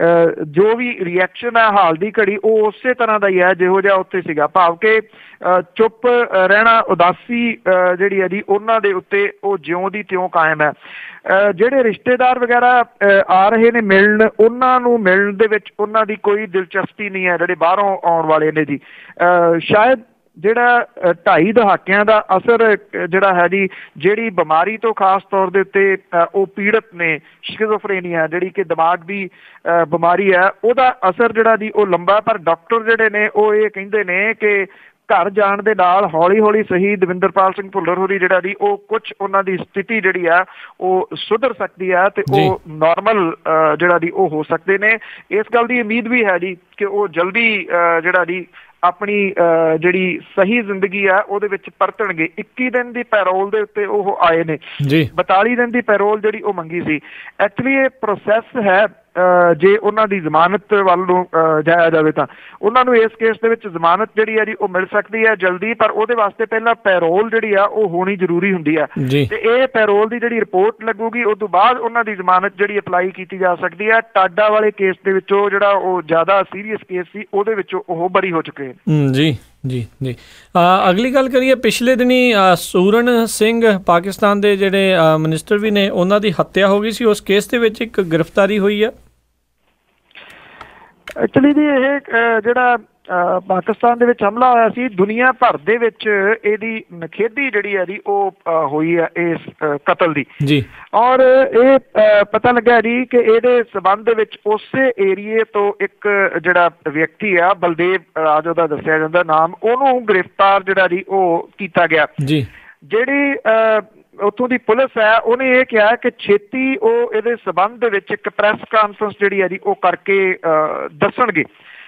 B: ਜੋ ਵੀ ਰਿਐਕਸ਼ਨ ਹੈ ਹਾਲ ਦੀ ਘੜੀ ਉਹ ਉਸੇ ਤਰ੍ਹਾਂ ਦਾ ਹੀ ਹੈ ਜਿਹੋ ਜਿਹਾ ਉੱਥੇ ਸੀਗਾ। ਭਾਵ ਕਿ ਚੁੱਪ ਰਹਿਣਾ, ਉਦਾਸੀ ਜਿਹੜੀ ਹੈ ਜੀ ਉਹਨਾਂ ਦੇ ਉੱਤੇ ਉਹ ਜਿਉਂ ਦੀ ਤਿਉਂ ਕਾਇਮ ਹੈ। ਜਿਹੜੇ ਰਿਸ਼ਤੇਦਾਰ ਵਗੈਰਾ ਆ ਰਹੇ ਨੇ ਮਿਲਣ, ਉਹਨਾਂ ਨੂੰ ਮਿਲਣ ਦੇ ਵਿੱਚ ਉਹਨਾਂ ਦੀ ਕੋਈ ਦਿਲਚਸਪੀ ਨਹੀਂ ਹੈ, ਜਿਹੜੇ ਬਾਹਰੋਂ ਆਉਣ ਵਾਲੇ ਨੇ ਜੀ। ਸ਼ਾਇਦ ਜਿਹੜਾ 2.5 ਦਹਾਕਿਆਂ ਦਾ ਅਸਰ ਜਿਹੜਾ ਹੈ ਜੀ, ਜਿਹੜੀ ਬਿਮਾਰੀ ਤੋਂ ਖਾਸ ਤੌਰ ਦੇ ਉੱਤੇ ਉਹ ਪੀੜਤ ਨੇ, ਸ਼ਿਜ਼ੋਫਰੇਨੀਆ ਜਿਹੜੀ ਕਿ ਦਿਮਾਗ ਦੀ ਬਿਮਾਰੀ ਹੈ, ਉਹਦਾ ਅਸਰ ਜਿਹੜਾ ਜੀ ਉਹ ਲੰਬਾ। ਪਰ ਡਾਕਟਰ ਜਿਹੜੇ ਨੇ ਉਹ ਇਹ ਕਹਿੰਦੇ ਨੇ ਕਿ ਘਰ ਜਾਣ ਦੇ ਨਾਲ ਹੌਲੀ ਹੌਲੀ ਸਹੀ ਦਵਿੰਦਰਪਾਲ ਸਿੰਘ ਭੁੱਲਰ ਹੋਰੀ ਜਿਹੜਾ ਜੀ ਉਹ ਕੁਝ ਉਹਨਾਂ ਦੀ ਸਥਿਤੀ ਜਿਹੜੀ ਆ ਉਹ ਸੁਧਰ ਸਕਦੀ ਆ ਤੇ ਉਹ ਨੋਰਮਲ ਜਿਹੜਾ ਜੀ ਉਹ ਹੋ ਸਕਦੇ ਨੇ। ਇਸ ਗੱਲ ਦੀ ਉਮੀਦ ਵੀ ਹੈ ਜੀ ਕਿ ਉਹ ਜਲਦੀ ਜਿਹੜਾ ਜੀ ਆਪਣੀ ਜਿਹੜੀ ਸਹੀ ਜ਼ਿੰਦਗੀ ਆ ਉਹਦੇ ਵਿੱਚ ਪਰਤਣਗੇ। 21 ਦਿਨ ਦੀ ਪੈਰੋਲ ਦੇ ਉੱਤੇ ਉਹ ਆਏ ਨੇ, 42 ਦਿਨ ਦੀ ਪੈਰੋਲ ਜਿਹੜੀ ਉਹ ਮੰਗੀ ਸੀ। ਐਕਚੁਅਲੀ ਇਹ ਪ੍ਰੋਸੈਸ ਹੈ, ਜੇ ਉਹਨਾਂ ਦੀ ਜ਼ਮਾਨਤ ਵੱਲ ਨੂੰ ਜਾਇਆ ਜਾਵੇ ਤਾਂ ਉਹਨਾਂ ਨੂੰ ਇਸ ਕੇਸ ਦੇ ਵਿੱਚ ਜ਼ਮਾਨਤ ਜਿਹੜੀ ਹੈ ਜੀ ਉਹ ਮਿਲ ਸਕਦੀ ਹੈ ਜਲਦੀ, ਪਰ ਉਹਦੇ ਵਾਸਤੇ ਪਹਿਲਾਂ ਪੈਰੋਲ ਜਿਹੜੀ ਆ ਉਹ ਹੋਣੀ ਜ਼ਰੂਰੀ ਹੁੰਦੀ ਹੈ ਤੇ ਇਹ ਪੈਰੋਲ ਦੀ ਜਿਹੜੀ ਰਿਪੋਰਟ ਲੱਗੂਗੀ ਉਸ ਤੋਂ ਬਾਅਦ ਉਹਨਾਂ ਦੀ ਜ਼ਮਾਨਤ ਜਿਹੜੀ ਅਪਲਾਈ ਕੀਤੀ ਜਾ ਸਕਦੀ ਹੈ। ਟਾਡਾ ਵਾਲੇ ਕੇਸ ਦੇ ਵਿੱਚੋਂ ਜਿਹੜਾ ਉਹ ਜ਼ਿਆਦਾ ਸੀਰੀਅਸ ਕੇਸ ਸੀ ਉਹਦੇ ਵਿੱਚੋਂ ਉਹ ਬਰੀ ਹੋ ਚੁੱਕੇ ਨੇ।
A: ਜੀ ਅਗਲੀ ਗੱਲ ਕਰੀਏ, ਪਿਛਲੇ ਦਿਨੀ ਸੂਰਨ ਸਿੰਘ ਪਾਕਿਸਤਾਨ ਦੇ ਜਿਹੜੇ ਮਿਨਿਸਟਰ ਵੀ ਨੇ, ਉਹਨਾਂ ਦੀ ਹੱਤਿਆ ਹੋ ਗਈ ਸੀ। ਉਸ ਕੇਸ ਦੇ ਵਿੱਚ ਇੱਕ ਗ੍ਰਿਫਤਾਰੀ ਹੋਈ ਆ।
B: ਐਕਚੁਅਲੀ ਜੀ ਇਹ ਜਿਹੜਾ ਪਾਕਿਸਤਾਨ ਦੇ ਵਿੱਚ ਹਮਲਾ ਹੋਇਆ ਸੀ, ਦੁਨੀਆ ਭਰ ਦੇ ਵਿੱਚ ਇਹਦੀ ਨਿਖੇਧੀ ਜਿਹੜੀ ਹੈ ਜੀ ਉਹ ਹੋਈ ਹੈ ਇਸ ਕਤਲ ਦੀ ਜੀ। ਔਰ ਇਹ ਪਤਾ ਲੱਗਾ ਜੀ ਕਿ ਇਹਦੇ ਸਬੰਧ ਦੇ ਵਿੱਚ ਉਸੇ ਏਰੀਏ ਤੋਂ ਇੱਕ ਜਿਹੜਾ ਵਿਅਕਤੀ ਆ, ਬਲਦੇਵ ਰਾਜ ਉਹਦਾ ਦੱਸਿਆ ਜਾਂਦਾ ਨਾਮ, ਉਹਨੂੰ ਗ੍ਰਿਫਤਾਰ ਜਿਹੜਾ ਜੀ ਉਹ ਕੀਤਾ ਗਿਆ ਜੀ। ਜਿਹੜੀ ਉੱਥੋਂ ਦੀ ਪੁਲਿਸ ਹੈ ਉਹਨੇ ਇਹ ਕਿਹਾ ਕਿ ਛੇਤੀ ਉਹ ਇਹਦੇ ਸਬੰਧ ਦੇ ਵਿੱਚ ਇੱਕ ਪ੍ਰੈਸ ਕਾਨਫਰੰਸ ਜਿਹੜੀ ਹੈ ਜੀ ਉਹ ਕਰਕੇ ਦੱਸਣਗੇ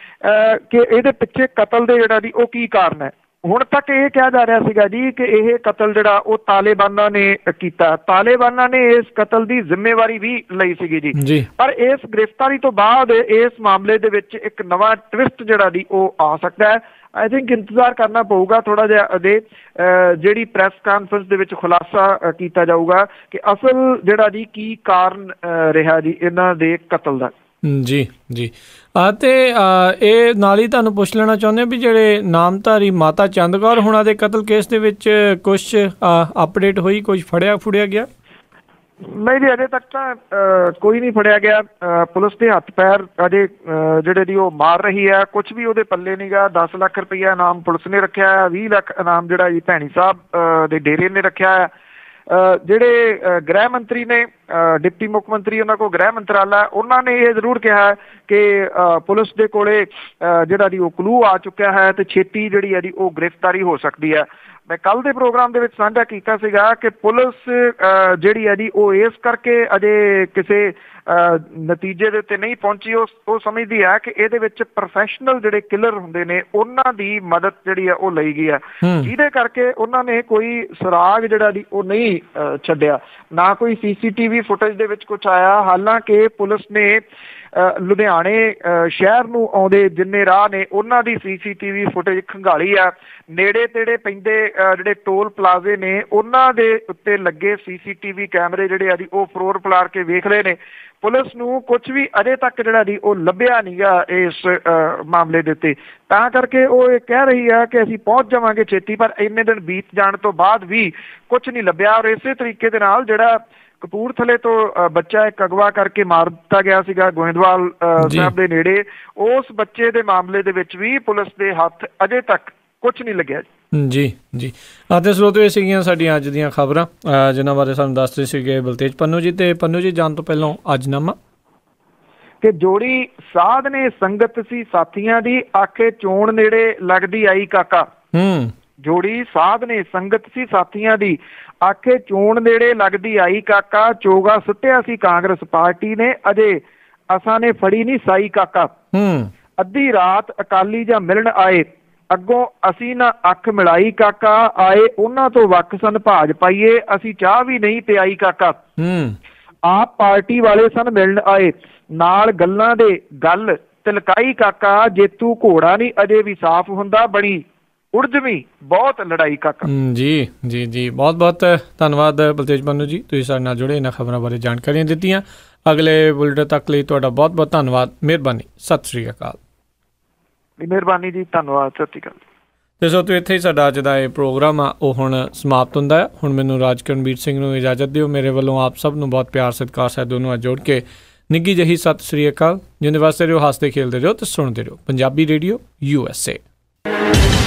B: ਕਿ ਇਹਦੇ ਪਿੱਛੇ ਕਤਲ ਦੇ ਜਿਹੜਾ ਜੀ ਉਹ ਕੀ ਕਾਰਨ ਹੈ। ਹੁਣ ਤੱਕ ਇਹ ਕਿਹਾ ਜਾ ਰਿਹਾ ਸੀਗਾ ਜੀ ਕਿ ਇਹ ਕਤਲ ਜਿਹੜਾ ਉਹ ਤਾਲਿਬਾਨਾਂ ਨੇ ਕੀਤਾ, ਤਾਲਿਬਾਨਾਂ ਨੇ ਇਸ ਕਤਲ ਦੀ ਜ਼ਿੰਮੇਵਾਰੀ ਵੀ ਲਈ ਸੀਗੀ ਜੀ। ਪਰ ਇਸ ਗ੍ਰਿਫਤਾਰੀ ਤੋਂ ਬਾਅਦ ਇਸ ਮਾਮਲੇ ਦੇ ਵਿੱਚ ਇੱਕ ਨਵਾਂ ਟਵਿਸਟ ਜਿਹੜਾ ਜੀ ਉਹ ਆ ਸਕਦਾ ਹੈ। ਆਈ ਥਿੰਕ ਇੰਤਜ਼ਾਰ ਕਰਨਾ ਪਊਗਾ ਥੋੜ੍ਹਾ ਜਿਹਾ ਅਜੇ, ਜਿਹੜੀ ਪ੍ਰੈਸ ਕਾਨਫਰੰਸ ਦੇ ਵਿੱਚ ਖੁਲਾਸਾ ਕੀਤਾ ਜਾਊਗਾ ਕਿ ਅਸਲ ਜਿਹੜਾ ਜੀ ਕੀ ਕਾਰਨ ਰਿਹਾ ਜੀ ਇਹਨਾਂ ਦੇ ਕਤਲ ਦਾ।
A: ਜੀ ਅਤੇ ਇਹ ਨਾਲ ਹੀ ਤੁਹਾਨੂੰ ਪੁੱਛ ਲੈਣਾ ਚਾਹੁੰਦੇ ਵੀ ਜਿਹੜੇ ਨਾਮਧਾਰੀ ਮਾਤਾ ਚੰਦ ਕੌਰ ਹੁਣਾਂ ਦੇ ਕਤਲ ਕੇਸ ਦੇ ਵਿੱਚ ਕੁਛ ਅਪਡੇਟ ਹੋਈ, ਕੁਝ ਫੜਿਆ ਗਿਆ?
B: ਨਹੀਂ ਜੀ, ਅਜੇ ਤੱਕ ਤਾਂ ਕੋਈ ਨਹੀਂ ਫੜਿਆ ਗਿਆ। ਪੁਲਿਸ ਦੇ ਹੱਥ ਪੈਰ ਅਜੇ ਜਿਹੜੇ ਦੀ ਉਹ ਮਾਰ ਰਹੀ ਹੈ, ਕੁਛ ਵੀ ਉਹਦੇ ਪੱਲੇ ਨਹੀਂ ਗਾ। 10 ਲੱਖ ਰੁਪਈਆ ਇਨਾਮ ਪੁਲਿਸ ਨੇ ਰੱਖਿਆ ਹੈ, 20 ਲੱਖ ਇਨਾਮ ਜਿਹੜਾ ਜੀ ਭੈਣੀ ਸਾਹਿਬ ਦੇ ਡੇਰੇ ਨੇ ਰੱਖਿਆ ਹੈ। ਜਿਹੜੇ ਗ੍ਰਹਿ ਮੰਤਰੀ ਨੇ, ਡਿਪਟੀ ਮੁੱਖ ਮੰਤਰੀ, ਉਹਨਾਂ ਕੋਲ ਗ੍ਰਹਿ ਮੰਤਰਾਲਾ, ਉਹਨਾਂ ਨੇ ਇਹ ਜ਼ਰੂਰ ਕਿਹਾ ਕਿ ਪੁਲਿਸ ਦੇ ਕੋਲੇ ਜਿਹੜਾ ਜੀ ਉਹ ਕਲੂ ਆ ਚੁੱਕਿਆ ਹੈ ਤੇ ਛੇਤੀ ਜਿਹੜੀ ਹੈ ਜੀ ਉਹ ਗ੍ਰਿਫਤਾਰੀ ਹੋ ਸਕਦੀ ਹੈ। ਮੈਂ ਕੱਲ੍ਹ ਦੇ ਪ੍ਰੋਗਰਾਮ ਦੇ ਵਿੱਚ ਸਾਂਝਾ ਕੀਤਾ ਸੀਗਾ ਕਿ ਪੁਲਿਸ ਜਿਹੜੀ ਹੈ ਜੀ ਉਹ ਇਸ ਕਰਕੇ ਅਜੇ ਕਿਸੇ ਨਤੀਜੇ ਦੇ ਉੱਤੇ ਨਹੀਂ ਪਹੁੰਚੀ। ਉਹ ਸਮਝਦੀ ਹੈ ਕਿ ਇਹਦੇ ਵਿੱਚ ਪ੍ਰੋਫੈਸ਼ਨਲ ਜਿਹੜੇ ਕਿਲਰ ਹੁੰਦੇ ਨੇ ਉਹਨਾਂ ਦੀ ਮਦਦ ਜਿਹੜੀ ਹੈ ਉਹ ਲਈ ਗਈ ਹੈ, ਜਿਹਦੇ ਕਰਕੇ ਉਹਨਾਂ ਨੇ ਕੋਈ ਸੁਰਾਗ ਜਿਹੜਾ ਜੀ ਉਹ ਨਹੀਂ ਛੱਡਿਆ। ਨਾ ਕੋਈ CCTV ਫੁਟੇਜ ਦੇ ਵਿੱਚ ਕੁਛ ਆਇਆ। ਹਾਲਾਂਕਿ ਪੁਲਿਸ ਨੇ ਲੁਧਿਆਣੇ ਸ਼ਹਿਰ ਨੂੰ ਆਉਂਦੇ ਜਿੰਨੇ ਰਾਹ ਨੇ ਉਹਨਾਂ ਦੀ CCTV ਫੁਟੇਜ ਖੰਗਾਲੀ ਆ। ਨੇੜੇ ਤੇੜੇ ਪੈਂਦੇ ਜਿਹੜੇ ਟੋਲ ਪਲਾਜ਼ੇ ਨੇ ਉਹਨਾਂ ਦੇ ਉੱਤੇ ਲੱਗੇ CCTV ਕੈਮਰੇ ਜਿਹੜੇ ਆ ਜੀ ਉਹ ਫਰੋਰ ਫਲਾਰ ਕੇ ਵੇਖ ਰਹੇ ਨੇ। ਪੁਲਿਸ ਨੂੰ ਕੁਛ ਵੀ ਅਜੇ ਤੱਕ ਜਿਹੜਾ ਜੀ ਉਹ ਲੱਭਿਆ ਨਹੀਂ ਗਾ ਇਸ ਮਾਮਲੇ ਦੇ ਉੱਤੇ, ਤਾਂ ਕਰਕੇ ਉਹ ਇਹ ਕਹਿ ਰਹੀ ਆ ਕਿ ਅਸੀਂ ਪਹੁੰਚ ਜਾਵਾਂਗੇ ਛੇਤੀ, ਪਰ ਇੰਨੇ ਦਿਨ ਬੀਤ ਜਾਣ ਤੋਂ ਬਾਅਦ ਵੀ ਕੁਛ ਨਹੀਂ ਲੱਭਿਆ। ਔਰ ਇਸੇ ਤਰੀਕੇ ਦੇ ਨਾਲ ਜਿਹੜਾ ਕਪੂਰਥਲੇ ਤੋਂ ਬੱਚਾ ਇੱਕ ਅਗਵਾ ਕਰਕੇ ਮਾਰ ਦਿੱਤਾ ਗਿਆ ਸੀਗਾ ਗੋਇੰਦਵਾਲ ਸਾਹਿਬ ਦੇ ਨੇੜੇ, ਉਸ ਬੱਚੇ ਦੇ ਮਾਮਲੇ ਦੇ ਵਿੱਚ ਵੀ ਪੁਲਿਸ ਦੇ ਹੱਥ ਅਜੇ ਤੱਕ ਕੁਛ ਨਹੀਂ ਲੱਗਿਆ ਜੀ। ਅਤੇ ਸਰੋਤਿਓ, ਇਹ ਸੀਗੀਆਂ ਸਾਡੀਆਂ ਅੱਜ ਦੀਆਂ ਖਬਰਾਂ ਜਿਨ੍ਹਾਂ ਬਾਰੇ ਸਾਨੂੰ ਦੱਸ ਰਹੇ ਸੀਗੇ ਬਲਤੇਜ ਪੰਨੂ ਜੀ। ਤੇ ਪੰਨੂ ਜੀ, ਜਾਣ ਤੋਂ ਪਹਿਲਾਂ ਅੱਜਨਾਮਾ ਕਿ ਜੋੜੀ ਸਾਧ ਨੇ ਸੰਗਤ ਸੀ ਸਾਥੀਆਂ ਦੀ, ਆਖੇ ਚੋਣ ਨੇੜੇ ਲੱਗਦੀ ਆਈ ਕਾਕਾ। ਜੋੜੀ ਸਾਧ ਨੇ ਸੰਗਤ ਸੀ ਸਾਥੀਆਂ ਦੀ, ਆਖੇ ਚੋਣ ਨੇੜੇ ਲੱਗਦੀ ਆਈ ਕਾਕਾ, ਚੋਗਾ ਸੁੱਟਿਆ ਸੀ ਕਾਂਗਰਸ ਪਾਰਟੀ ਨੇ, ਅਜੇ ਅਸਾਂ ਨੇ ਫੜੀ ਨਹੀਂ ਸਾਈ ਕਾਕਾ। ਅੱਧੀ ਰਾਤ ਅਕਾਲੀ ਜਾਂ ਮਿਲਣ ਆਏ, ਅੱਗੋਂ ਅਸੀਂ ਨਾ ਅੱਖ ਮਿਲਾਈ ਕਾਕਾ, ਆਏ ਉਹਨਾਂ ਤੋਂ ਵੱਖ ਸਨ ਭਾਜ ਪਾਈਏ, ਅਸੀਂ ਚਾਹ ਵੀ ਨਹੀਂ ਪਿਆਈ ਕਾਕਾ। ਆਪ ਪਾਰਟੀ ਵਾਲੇ ਸਨ ਮਿਲਣ ਆਏ, ਨਾਲ ਗੱਲਾਂ ਦੇ ਗੱਲ ਤਿਲਕਾਈ ਕਾਕਾ, ਜੇਤੂ ਘੋੜਾ ਨਹੀਂ ਅਜੇ ਵੀ ਸਾਫ਼ ਹੁੰਦਾ, ਬਣੀ ਉੜਦਵੀਂ ਬਹੁਤ ਲੜਾਈ ਕਾਕਾ।
A: ਜੀ ਜੀ ਜੀ, ਬਹੁਤ ਬਹੁਤ ਧੰਨਵਾਦ ਬਲਤੇਜ ਪੰਨੂ ਜੀ, ਤੁਸੀਂ ਸਾਡੇ ਨਾਲ ਜੁੜੇ, ਇਹਨਾਂ ਖਬਰਾਂ ਬਾਰੇ ਜਾਣਕਾਰੀਆਂ ਦਿੱਤੀਆਂ। ਅਗਲੇ ਬੁਲੇਟਿਨ ਤੱਕ ਲਈ ਤੁਹਾਡਾ ਬਹੁਤ ਬਹੁਤ ਧੰਨਵਾਦ, ਮਿਹਰਬਾਨੀ, ਸਤਿ ਸ਼੍ਰੀ ਅਕਾਲ।
B: ਮਿਹਰਬਾਨੀ ਜੀ, ਧੰਨਵਾਦ, ਸਤਿ ਸ਼੍ਰੀ ਅਕਾਲ।
A: ਤੇ ਸੋ ਇੱਥੇ ਹੀ ਸਾਡਾ ਅੱਜ ਦਾ ਇਹ ਪ੍ਰੋਗਰਾਮ ਆ ਉਹ ਹੁਣ ਸਮਾਪਤ ਹੁੰਦਾ ਹੈ। ਹੁਣ ਮੈਨੂੰ ਰਾਜ ਕਰਨਵੀਰ ਸਿੰਘ ਨੂੰ ਇਜਾਜ਼ਤ ਦਿਓ। ਮੇਰੇ ਵੱਲੋਂ ਆਪ ਸਭ ਨੂੰ ਬਹੁਤ ਪਿਆਰ ਸਤਿਕਾਰ ਸਾਹਿਬ ਦੋਨੋਂ ਅੱਜ ਜੋੜ ਕੇ ਨਿੱਘੀ ਜਿਹੀ ਸਤਿ ਸ਼੍ਰੀ ਅਕਾਲ। ਜਿੰਦੇ ਵਾਸਤੇ ਰਹੋ, ਹੱਸਦੇ ਖੇਲਦੇ ਰਹੋ ਤੇ ਸੁਣਦੇ ਰਹੋ ਪੰਜਾਬੀ ਰੇਡੀਓ USA।